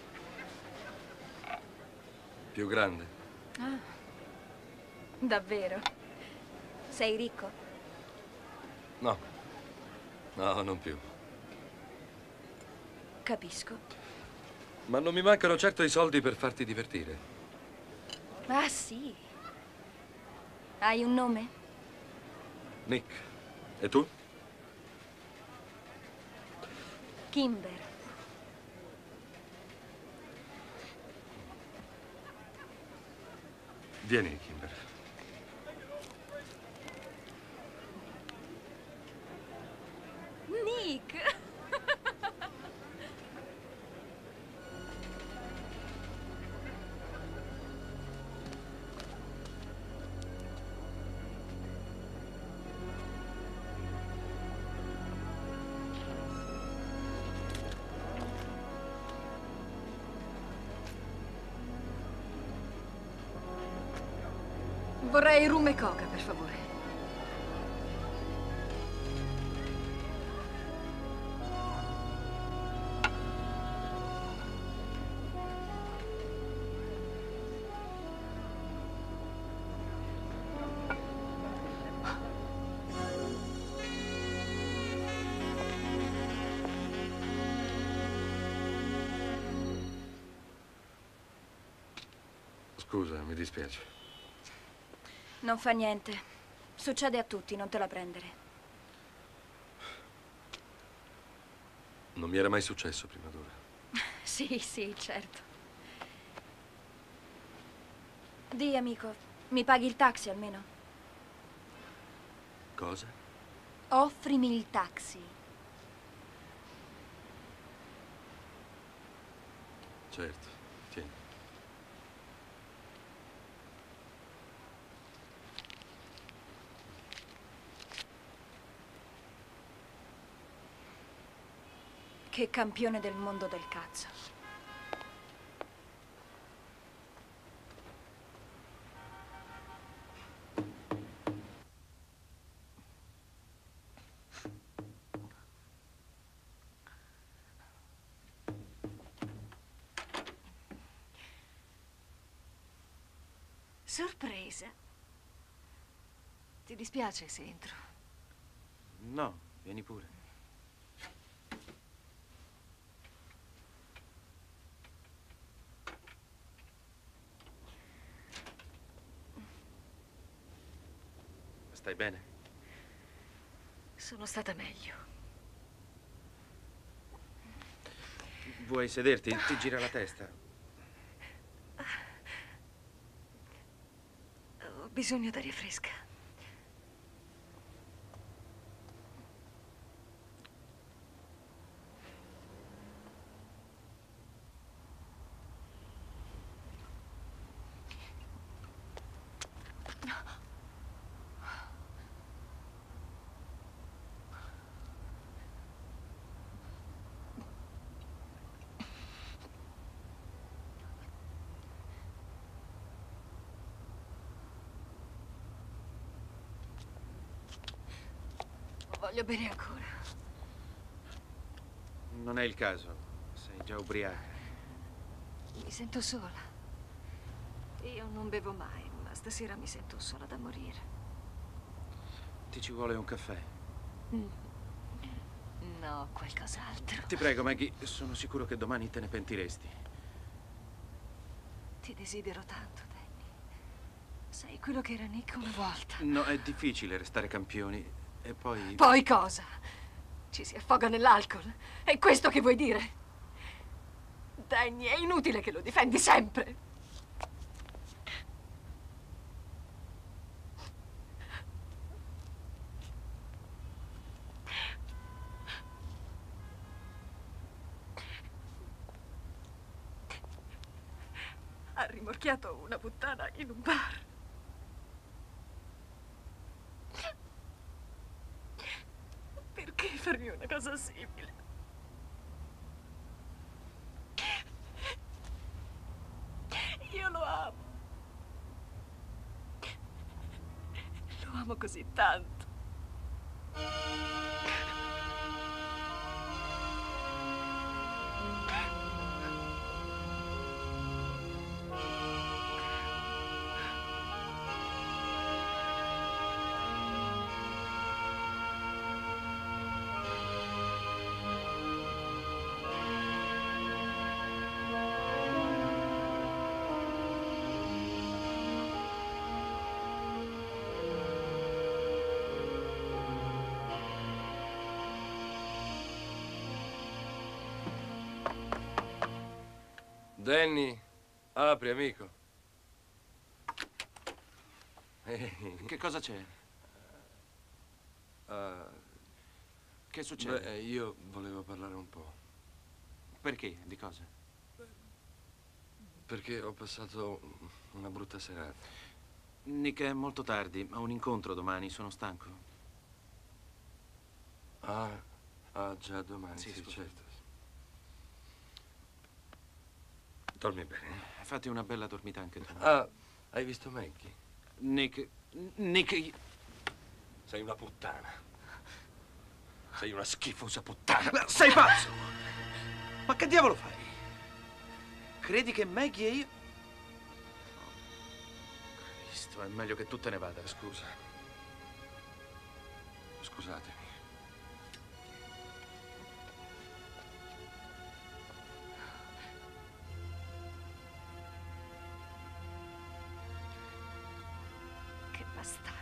Più grande. Ah, davvero? Sei ricco? No. No, non più. Capisco. Ma non mi mancano certo i soldi per farti divertire. Ah, sì. Hai un nome? Nick. E tu? Kimber. Vieni, Kimber. Nick! Vorrei rum e coca, per favore. Scusa, mi dispiace. Non fa niente. Succede a tutti, non te la prendere. Non mi era mai successo prima d'ora. Sì, sì, certo. Dì, amico, mi paghi il taxi almeno? Cosa? Offrimi il taxi. Certo, tieni. Che campione del mondo del cazzo. Sorpresa. Ti dispiace se entro? No, vieni pure. Stai bene? Sono stata meglio. Vuoi sederti? Ti gira la testa. Ho bisogno d'aria fresca. Voglio bere ancora. Non è il caso. Sei già ubriaca. Mi sento sola. Io non bevo mai, ma stasera mi sento sola da morire. Ti ci vuole un caffè? Mm. No, qualcos'altro. Ti prego, Maggie, sono sicuro che domani te ne pentiresti. Ti desidero tanto, Danny. Sei quello che era Nick una volta. No, è difficile restare campioni. E poi... Poi cosa? Ci si affoga nell'alcol? È questo che vuoi dire? Danny, è inutile che lo difendi sempre. Ha rimorchiato una puttana in un bar. Perché farmi una cosa simile? Io lo amo. Lo amo così tanto. Danny, apri, amico. Ehi. Che cosa c'è? Uh, che succede? Beh, io volevo parlare un po'. Perché? Di cosa? Perché ho passato una brutta serata. Nick, è molto tardi. Ho un incontro domani, sono stanco. Ah, ah già domani, sì, sì, scusa. certo. Dormi bene. Fatti una bella dormita anche tu. Ah, hai visto Maggie? Nick... Nick... Sei una puttana. Sei una schifosa puttana. Ma sei pazzo! Ma che diavolo fai? Credi che Maggie e io... Oh, Cristo, è meglio che tu te ne vada. Scusa. Scusatemi. Che bastardo.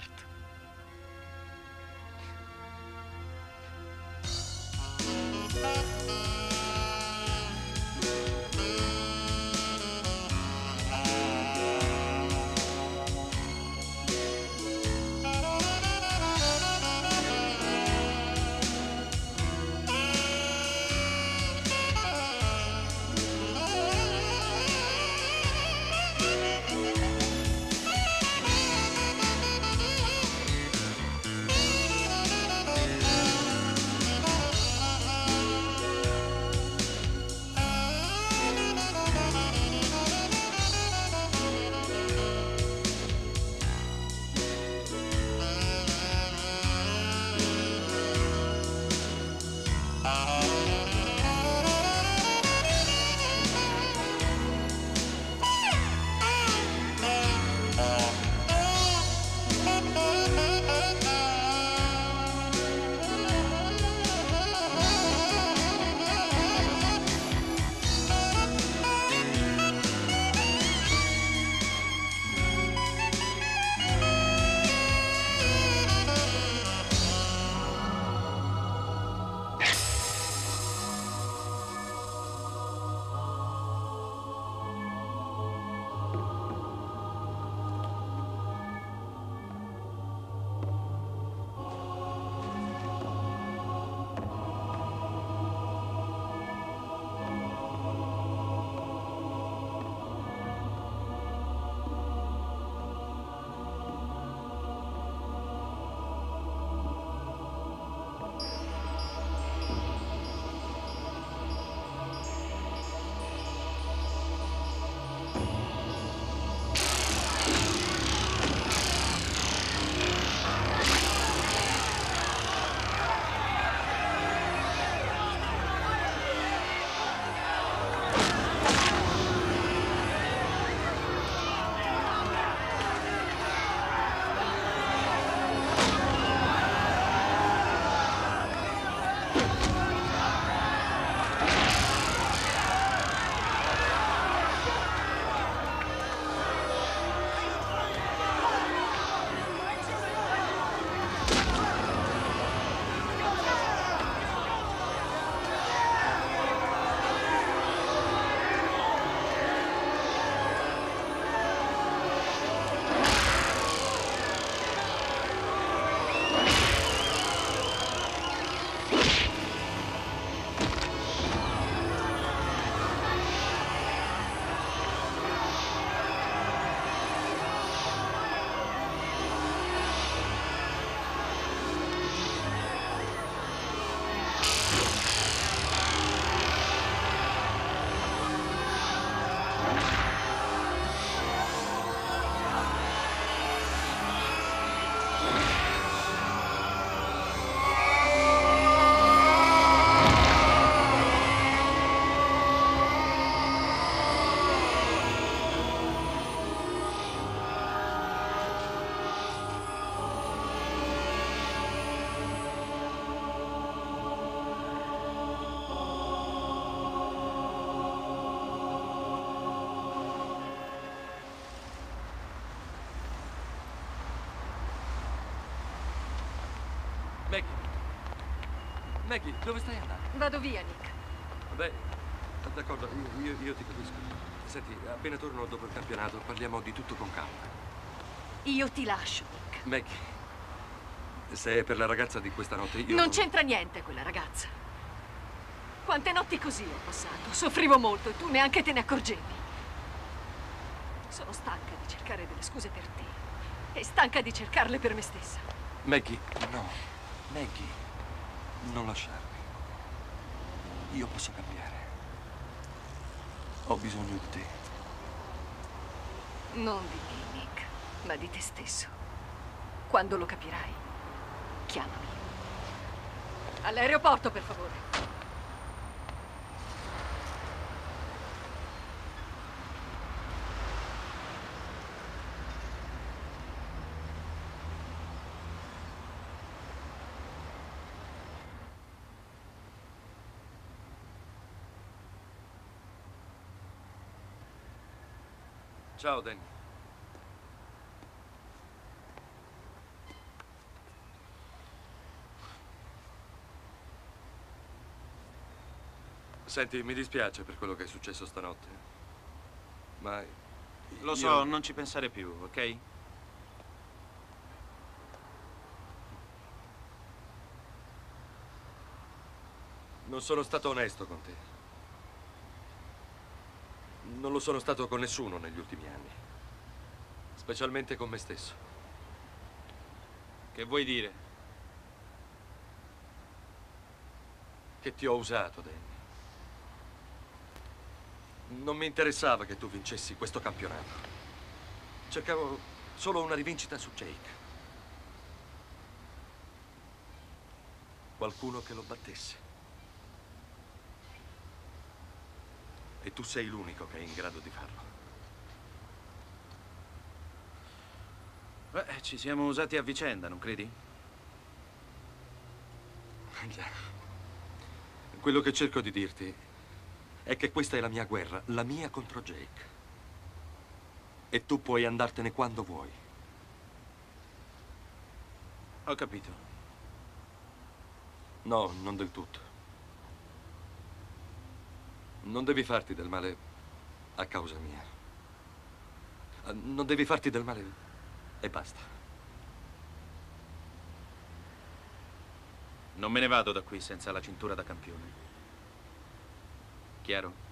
Maggie. Maggie, dove stai andando? Vado via, Nick. Vabbè, d'accordo, io, io, io ti capisco. Senti, appena torno dopo il campionato parliamo di tutto con calma. Io ti lascio, Nick. Maggie, se è per la ragazza di questa notte io... Non c'entra niente quella ragazza. Quante notti così ho passato. Soffrivo molto e tu neanche te ne accorgevi. Sono stanca di cercare delle scuse per te. E stanca di cercarle per me stessa. Maggie, no. Maggie, non lasciarmi. Io posso cambiare. Ho bisogno di te. Non di me, Nick. ma di te stesso. Quando lo capirai, chiamami. All'aeroporto, per favore. Ciao, Danny. Senti, mi dispiace per quello che è successo stanotte, ma Lo io- so, non ci pensare più, ok? Non sono stato onesto con te. Non lo sono stato con nessuno negli ultimi anni. Specialmente con me stesso. Che vuoi dire? Che ti ho usato, Danny. Non mi interessava che tu vincessi questo campionato. Cercavo solo una rivincita su Jake. Qualcuno che lo battesse. E tu sei l'unico che è in grado di farlo. Beh, ci siamo usati a vicenda, non credi? Già. Quello che cerco di dirti è che questa è la mia guerra, la mia contro Jake. E tu puoi andartene quando vuoi. Ho capito. No, non del tutto. Non devi farti del male a causa mia. Non devi farti del male e basta. Non me ne vado da qui senza la cintura da campione. Chiaro?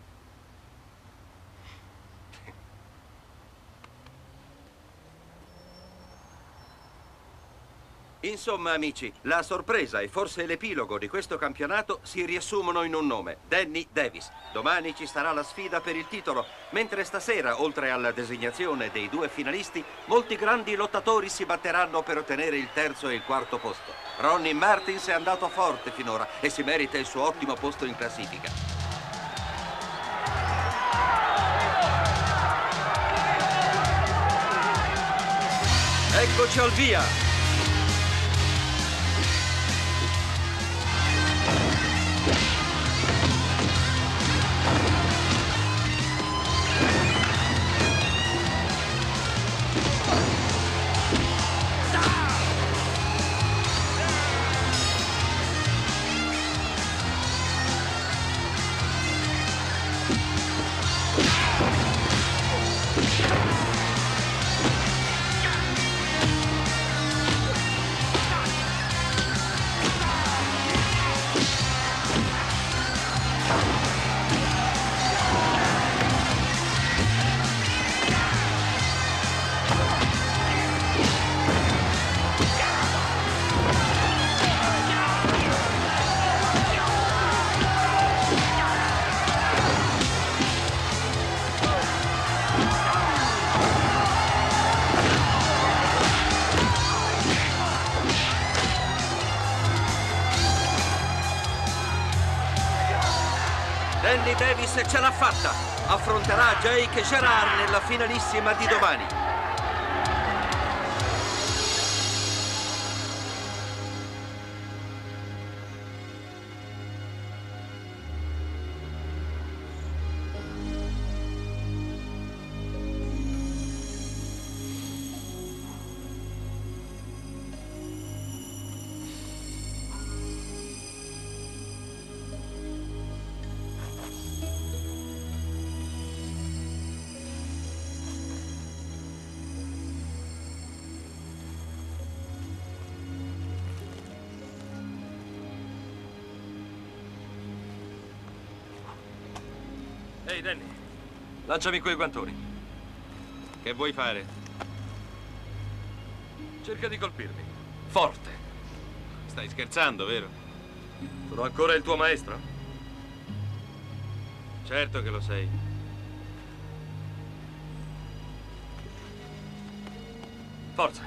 Insomma, amici, la sorpresa e forse l'epilogo di questo campionato si riassumono in un nome, Danny Davis. Domani ci sarà la sfida per il titolo, mentre stasera, oltre alla designazione dei due finalisti, molti grandi lottatori si batteranno per ottenere il terzo e il quarto posto. Ronnie Martins è andato forte finora e si merita il suo ottimo posto in classifica. Eccoci al via! Danny Davis ce l'ha fatta! Affronterà Jake Gerard nella finalissima di domani. Ehi, Danny, lanciami quei guantoni. Che vuoi fare? Cerca di colpirmi. Forte. Stai scherzando, vero? Sono ancora il tuo maestro? Certo che lo sei. Forza.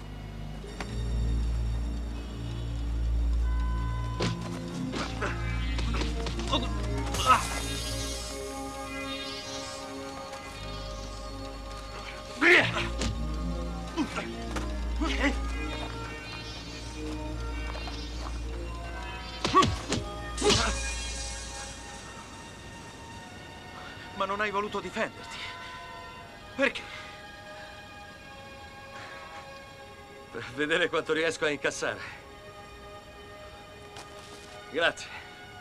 Ma non hai voluto difenderti. Perché? Per vedere quanto riesco a incassare. Grazie.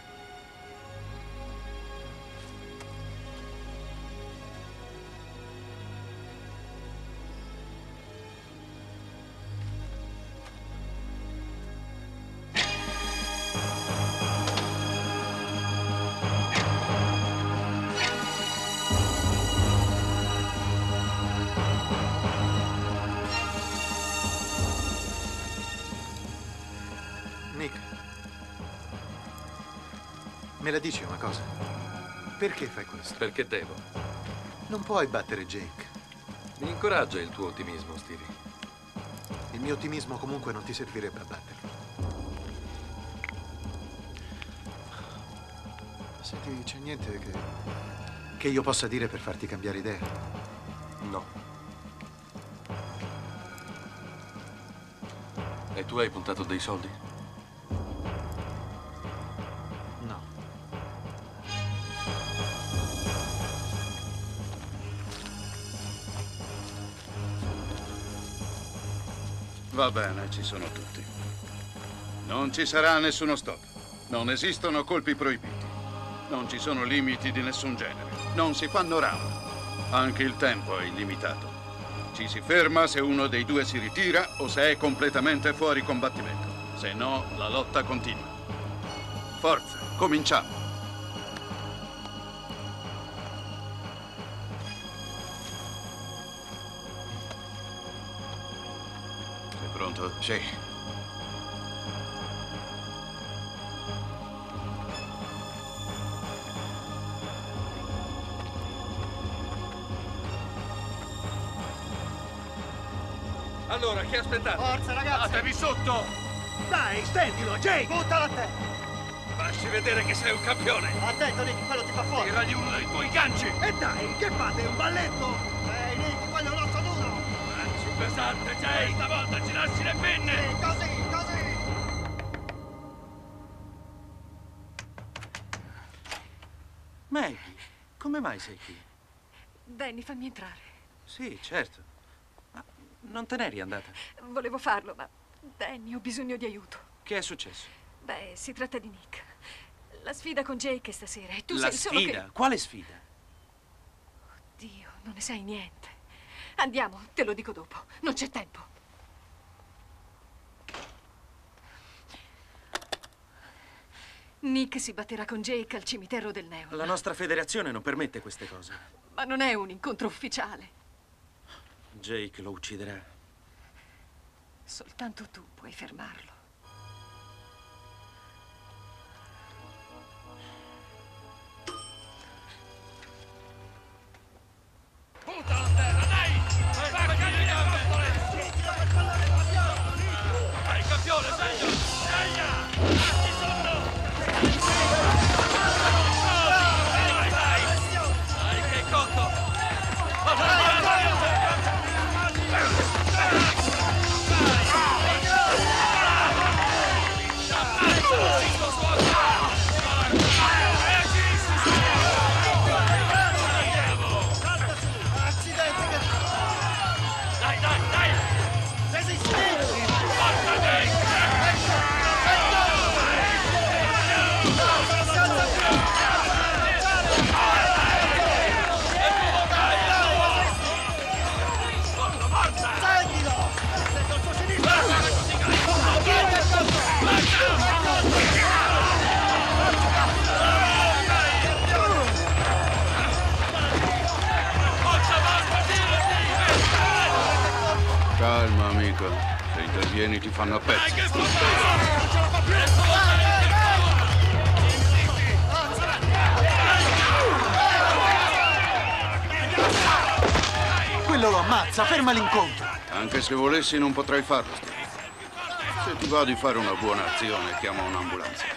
Nick, me la dici una cosa? Perché fai questo? Perché devo. Non puoi battere Jake. Mi incoraggia il tuo ottimismo, Stevie. Il mio ottimismo comunque non ti servirebbe a batterlo. Senti, c'è niente che... che io possa dire per farti cambiare idea? No. E tu hai puntato dei soldi? No. Va bene, ci sono tutti. Non ci sarà nessuno stop. Non esistono colpi proibiti. Non ci sono limiti di nessun genere. Non si fanno round. Anche il tempo è illimitato. Ci si ferma se uno dei due si ritira o se è completamente fuori combattimento. Se no, la lotta continua. Forza, cominciamo. Sei pronto? Sì. Allora, che aspettate? Forza, ragazzi! Datevi sotto! Dai, stendilo, Jake! Buttalo a te! Facci vedere che sei un campione! Attento, Nick, quello ti fa fuori! Tiragli uno dei tuoi ganci! E dai, che fate? Un balletto? Ehi, Nick, quello è un osso duro! Lanci pesante, Jay! Stavolta ci lasci le penne! Sì, così, così! Maggie, come mai sei qui? Danny, fammi entrare. Sì, certo. Ma non te n'eri andata? Volevo farlo, ma... Danny, ho bisogno di aiuto. Che è successo? Beh, si tratta di Nick. La sfida con Jake stasera e tu La sai solo che... sfida? Quale sfida? Dio, non ne sai niente. Andiamo, te lo dico dopo. Non c'è tempo. Nick si batterà con Jake al cimitero del Neon. La nostra federazione non permette queste cose. Ma non è un incontro ufficiale. Jake lo ucciderà. Soltanto tu puoi fermarlo. Buttalo a terra, dai! Spacca le gambe! Dai, campione, segna! Segna! Dai, sotto! Dai, dai! Dai, che è cotto! Dai, dai, dai! Calma, amico. Se intervieni ti fanno a pezzi. Quello lo ammazza, ferma l'incontro. Anche se volessi non potrei farlo, Steve. Se ti va di fare una buona azione, chiama un'ambulanza.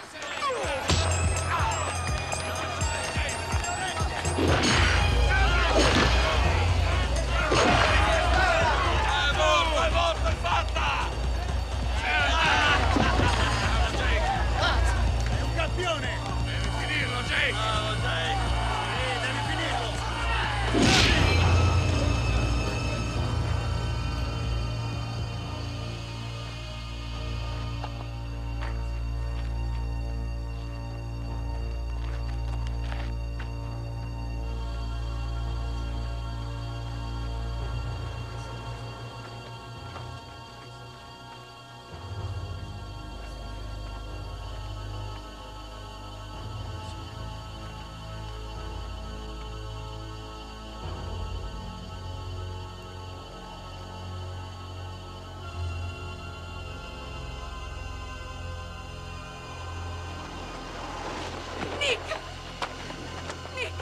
Nick! Nick!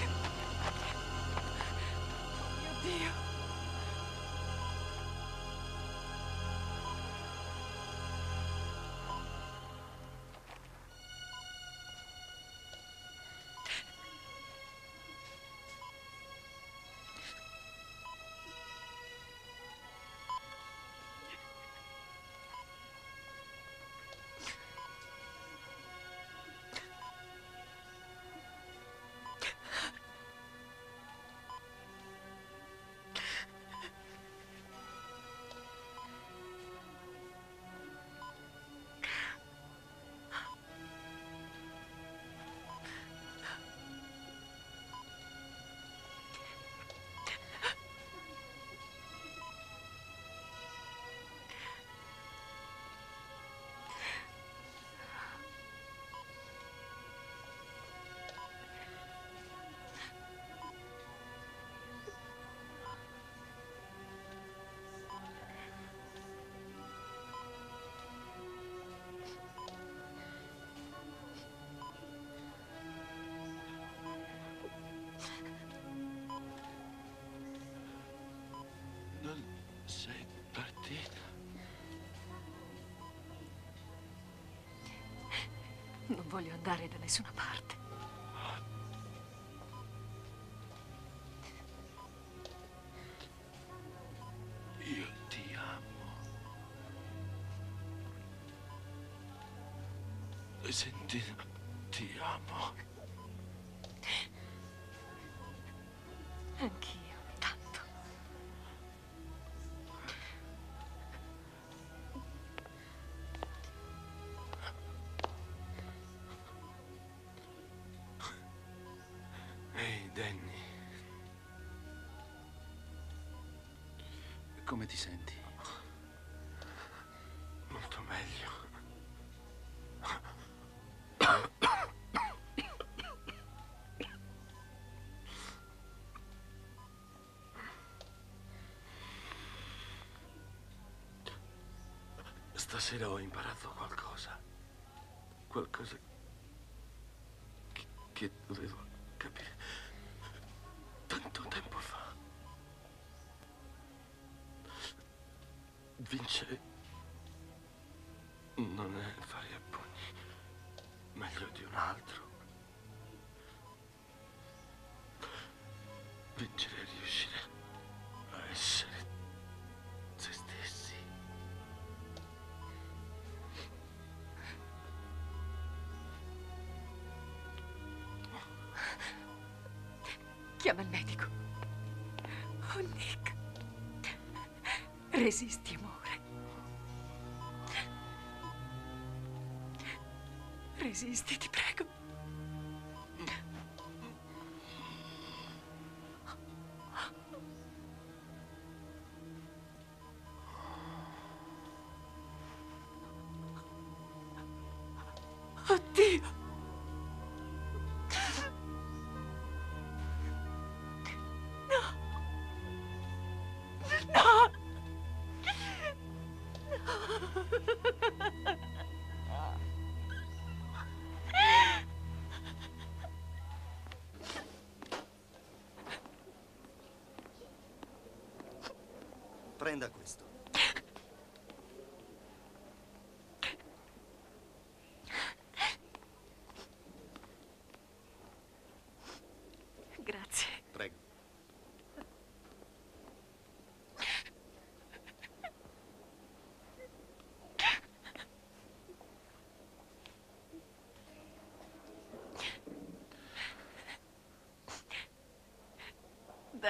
Oh mio Dio! Sei partita? Non voglio andare da nessuna parte. Io ti amo. Senti, ti amo. Anch'io. Ehi, Danny. Come ti senti? Molto meglio. Stasera ho imparato qualcosa. Qualcosa che, che dovevo capire tanto tempo fa. Vincere non è fare a pugni meglio di un altro. Vincere è riuscire a essere se stessi. Chiama il medico. Oh, Nick. Resisti, amore. Resisti, ti prego. Oddio. Prenda questo.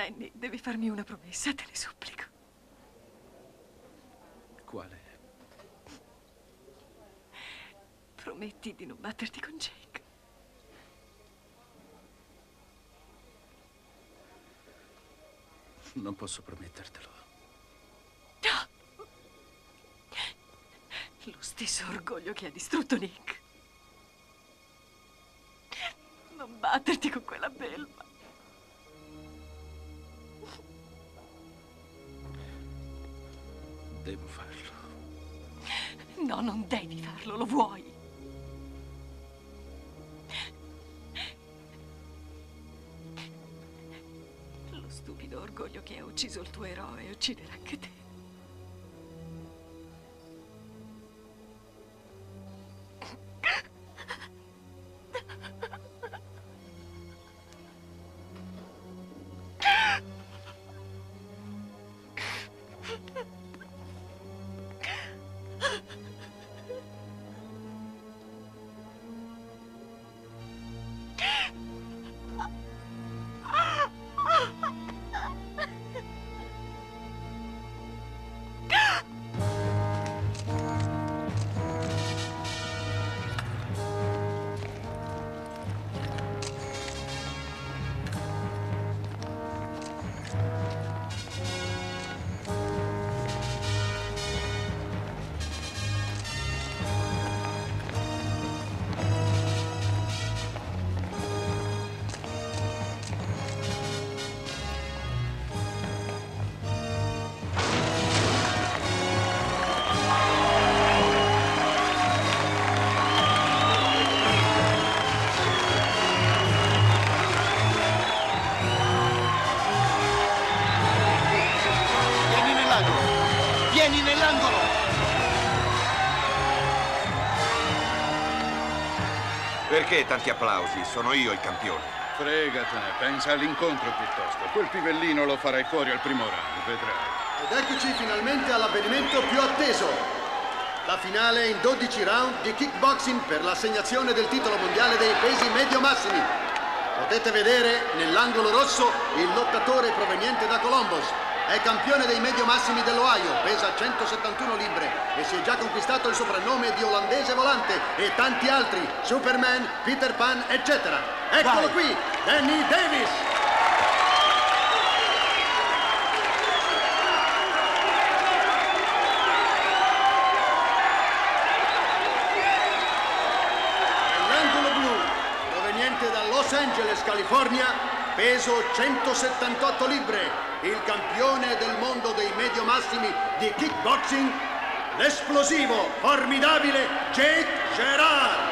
Danny, devi farmi una promessa, te ne supplico. Quale? Prometti di non batterti con Jake. Non posso promettertelo. No! Lo stesso orgoglio che ha distrutto Nick. Non batterti con quella belva. Devo farlo. No, non devi farlo, lo vuoi. Lo stupido orgoglio che ha ucciso il tuo eroe ucciderà anche te. Vieni nell'angolo! Perché tanti applausi? Sono io il campione. Fregatene, pensa all'incontro piuttosto. Quel pivellino lo farai fuori al primo round, vedrai. Ed eccoci finalmente all'avvenimento più atteso. La finale in dodici round di kickboxing per l'assegnazione del titolo mondiale dei pesi medio-massimi. Potete vedere nell'angolo rosso il lottatore proveniente da Columbus. È campione dei medio-massimi dell'Ohio, pesa centosettantuno libbre e si è già conquistato il soprannome di olandese volante e tanti altri, Superman, Peter Pan, eccetera. Eccolo Vai. qui, Danny Davis! Nell'angolo blu, proveniente da Los Angeles, California, peso centosettantotto libbre, il campione del mondo dei medio-massimi di kickboxing, l'esplosivo, formidabile Jake Gerard.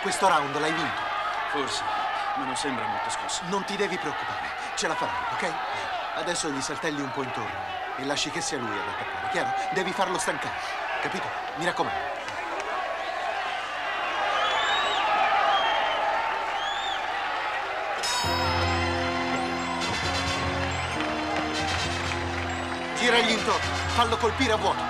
Questo round l'hai vinto. Forse, ma non sembra molto scosso. Non ti devi preoccupare, ce la farai, ok? Adesso gli saltelli un po' intorno e lasci che sia lui ad attaccare, chiaro? Devi farlo stancare, capito? Mi raccomando. Giragli intorno, fallo colpire a vuoto.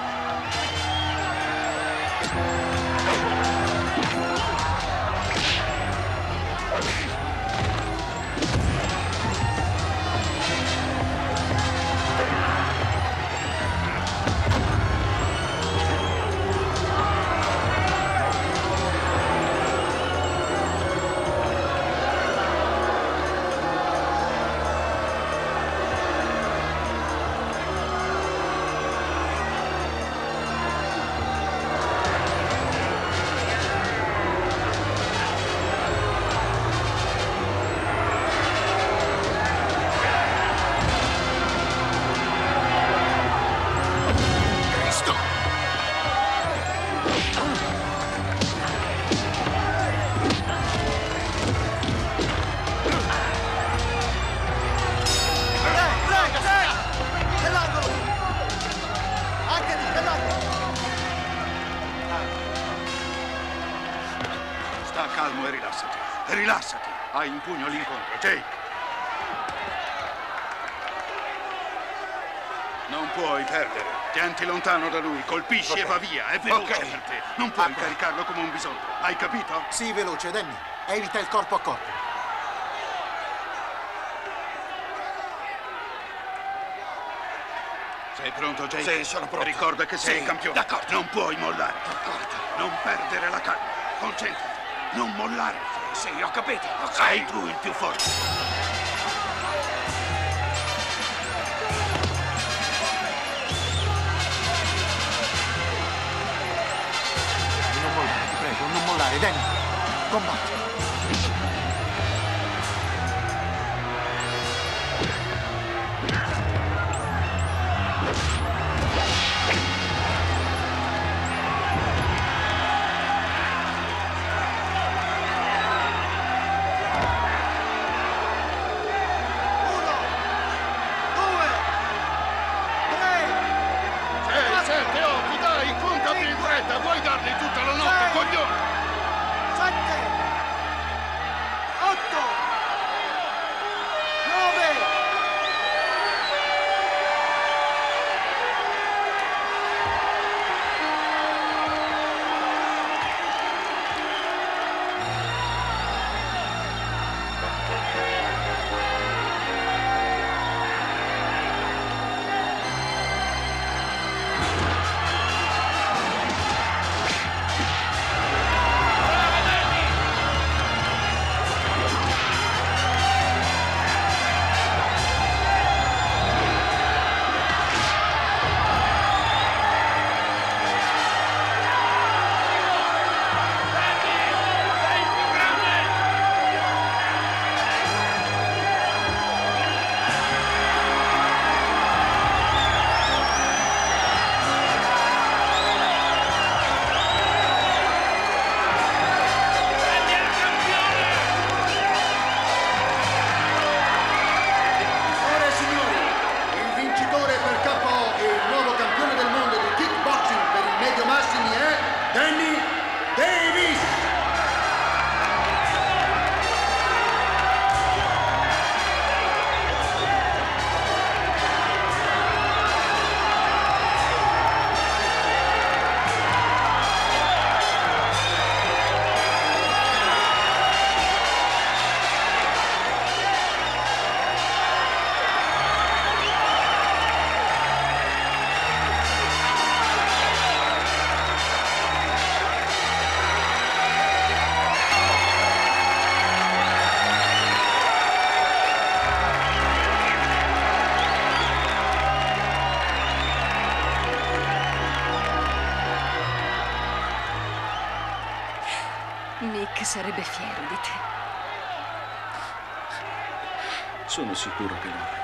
Sta calmo e rilassati. Rilassati. Hai in pugno l'incontro, Jake. Non puoi perdere. Tienti lontano da lui, colpisci Ok. e va via. È veloce Ok. per te. Non puoi incaricarlo come un bisonte. Hai capito? Sii veloce, Danny. Evita il corpo a corpo. Sei pronto, Jake? Sì, sono pronto. Ricorda che sei Sì, il campione. d'accordo. Non puoi mollare. D'accordo. Non perdere la calma. Concentrati. Non mollare. Sì, ho capito. Sei tu il più forte. Non mollare, ti prego, non mollare, Danny. Combatti. sei, sette, otto, dai, contami in fretta. Vuoi dargli tutta la notte, coglione? Sette, otto, nove. Ora, signori, il vincitore per K O e il nuovo campione del mondo di kickboxing per i medio massimi è Danny Davis. Nick sarebbe fiero di te. Sono sicuro che lo è.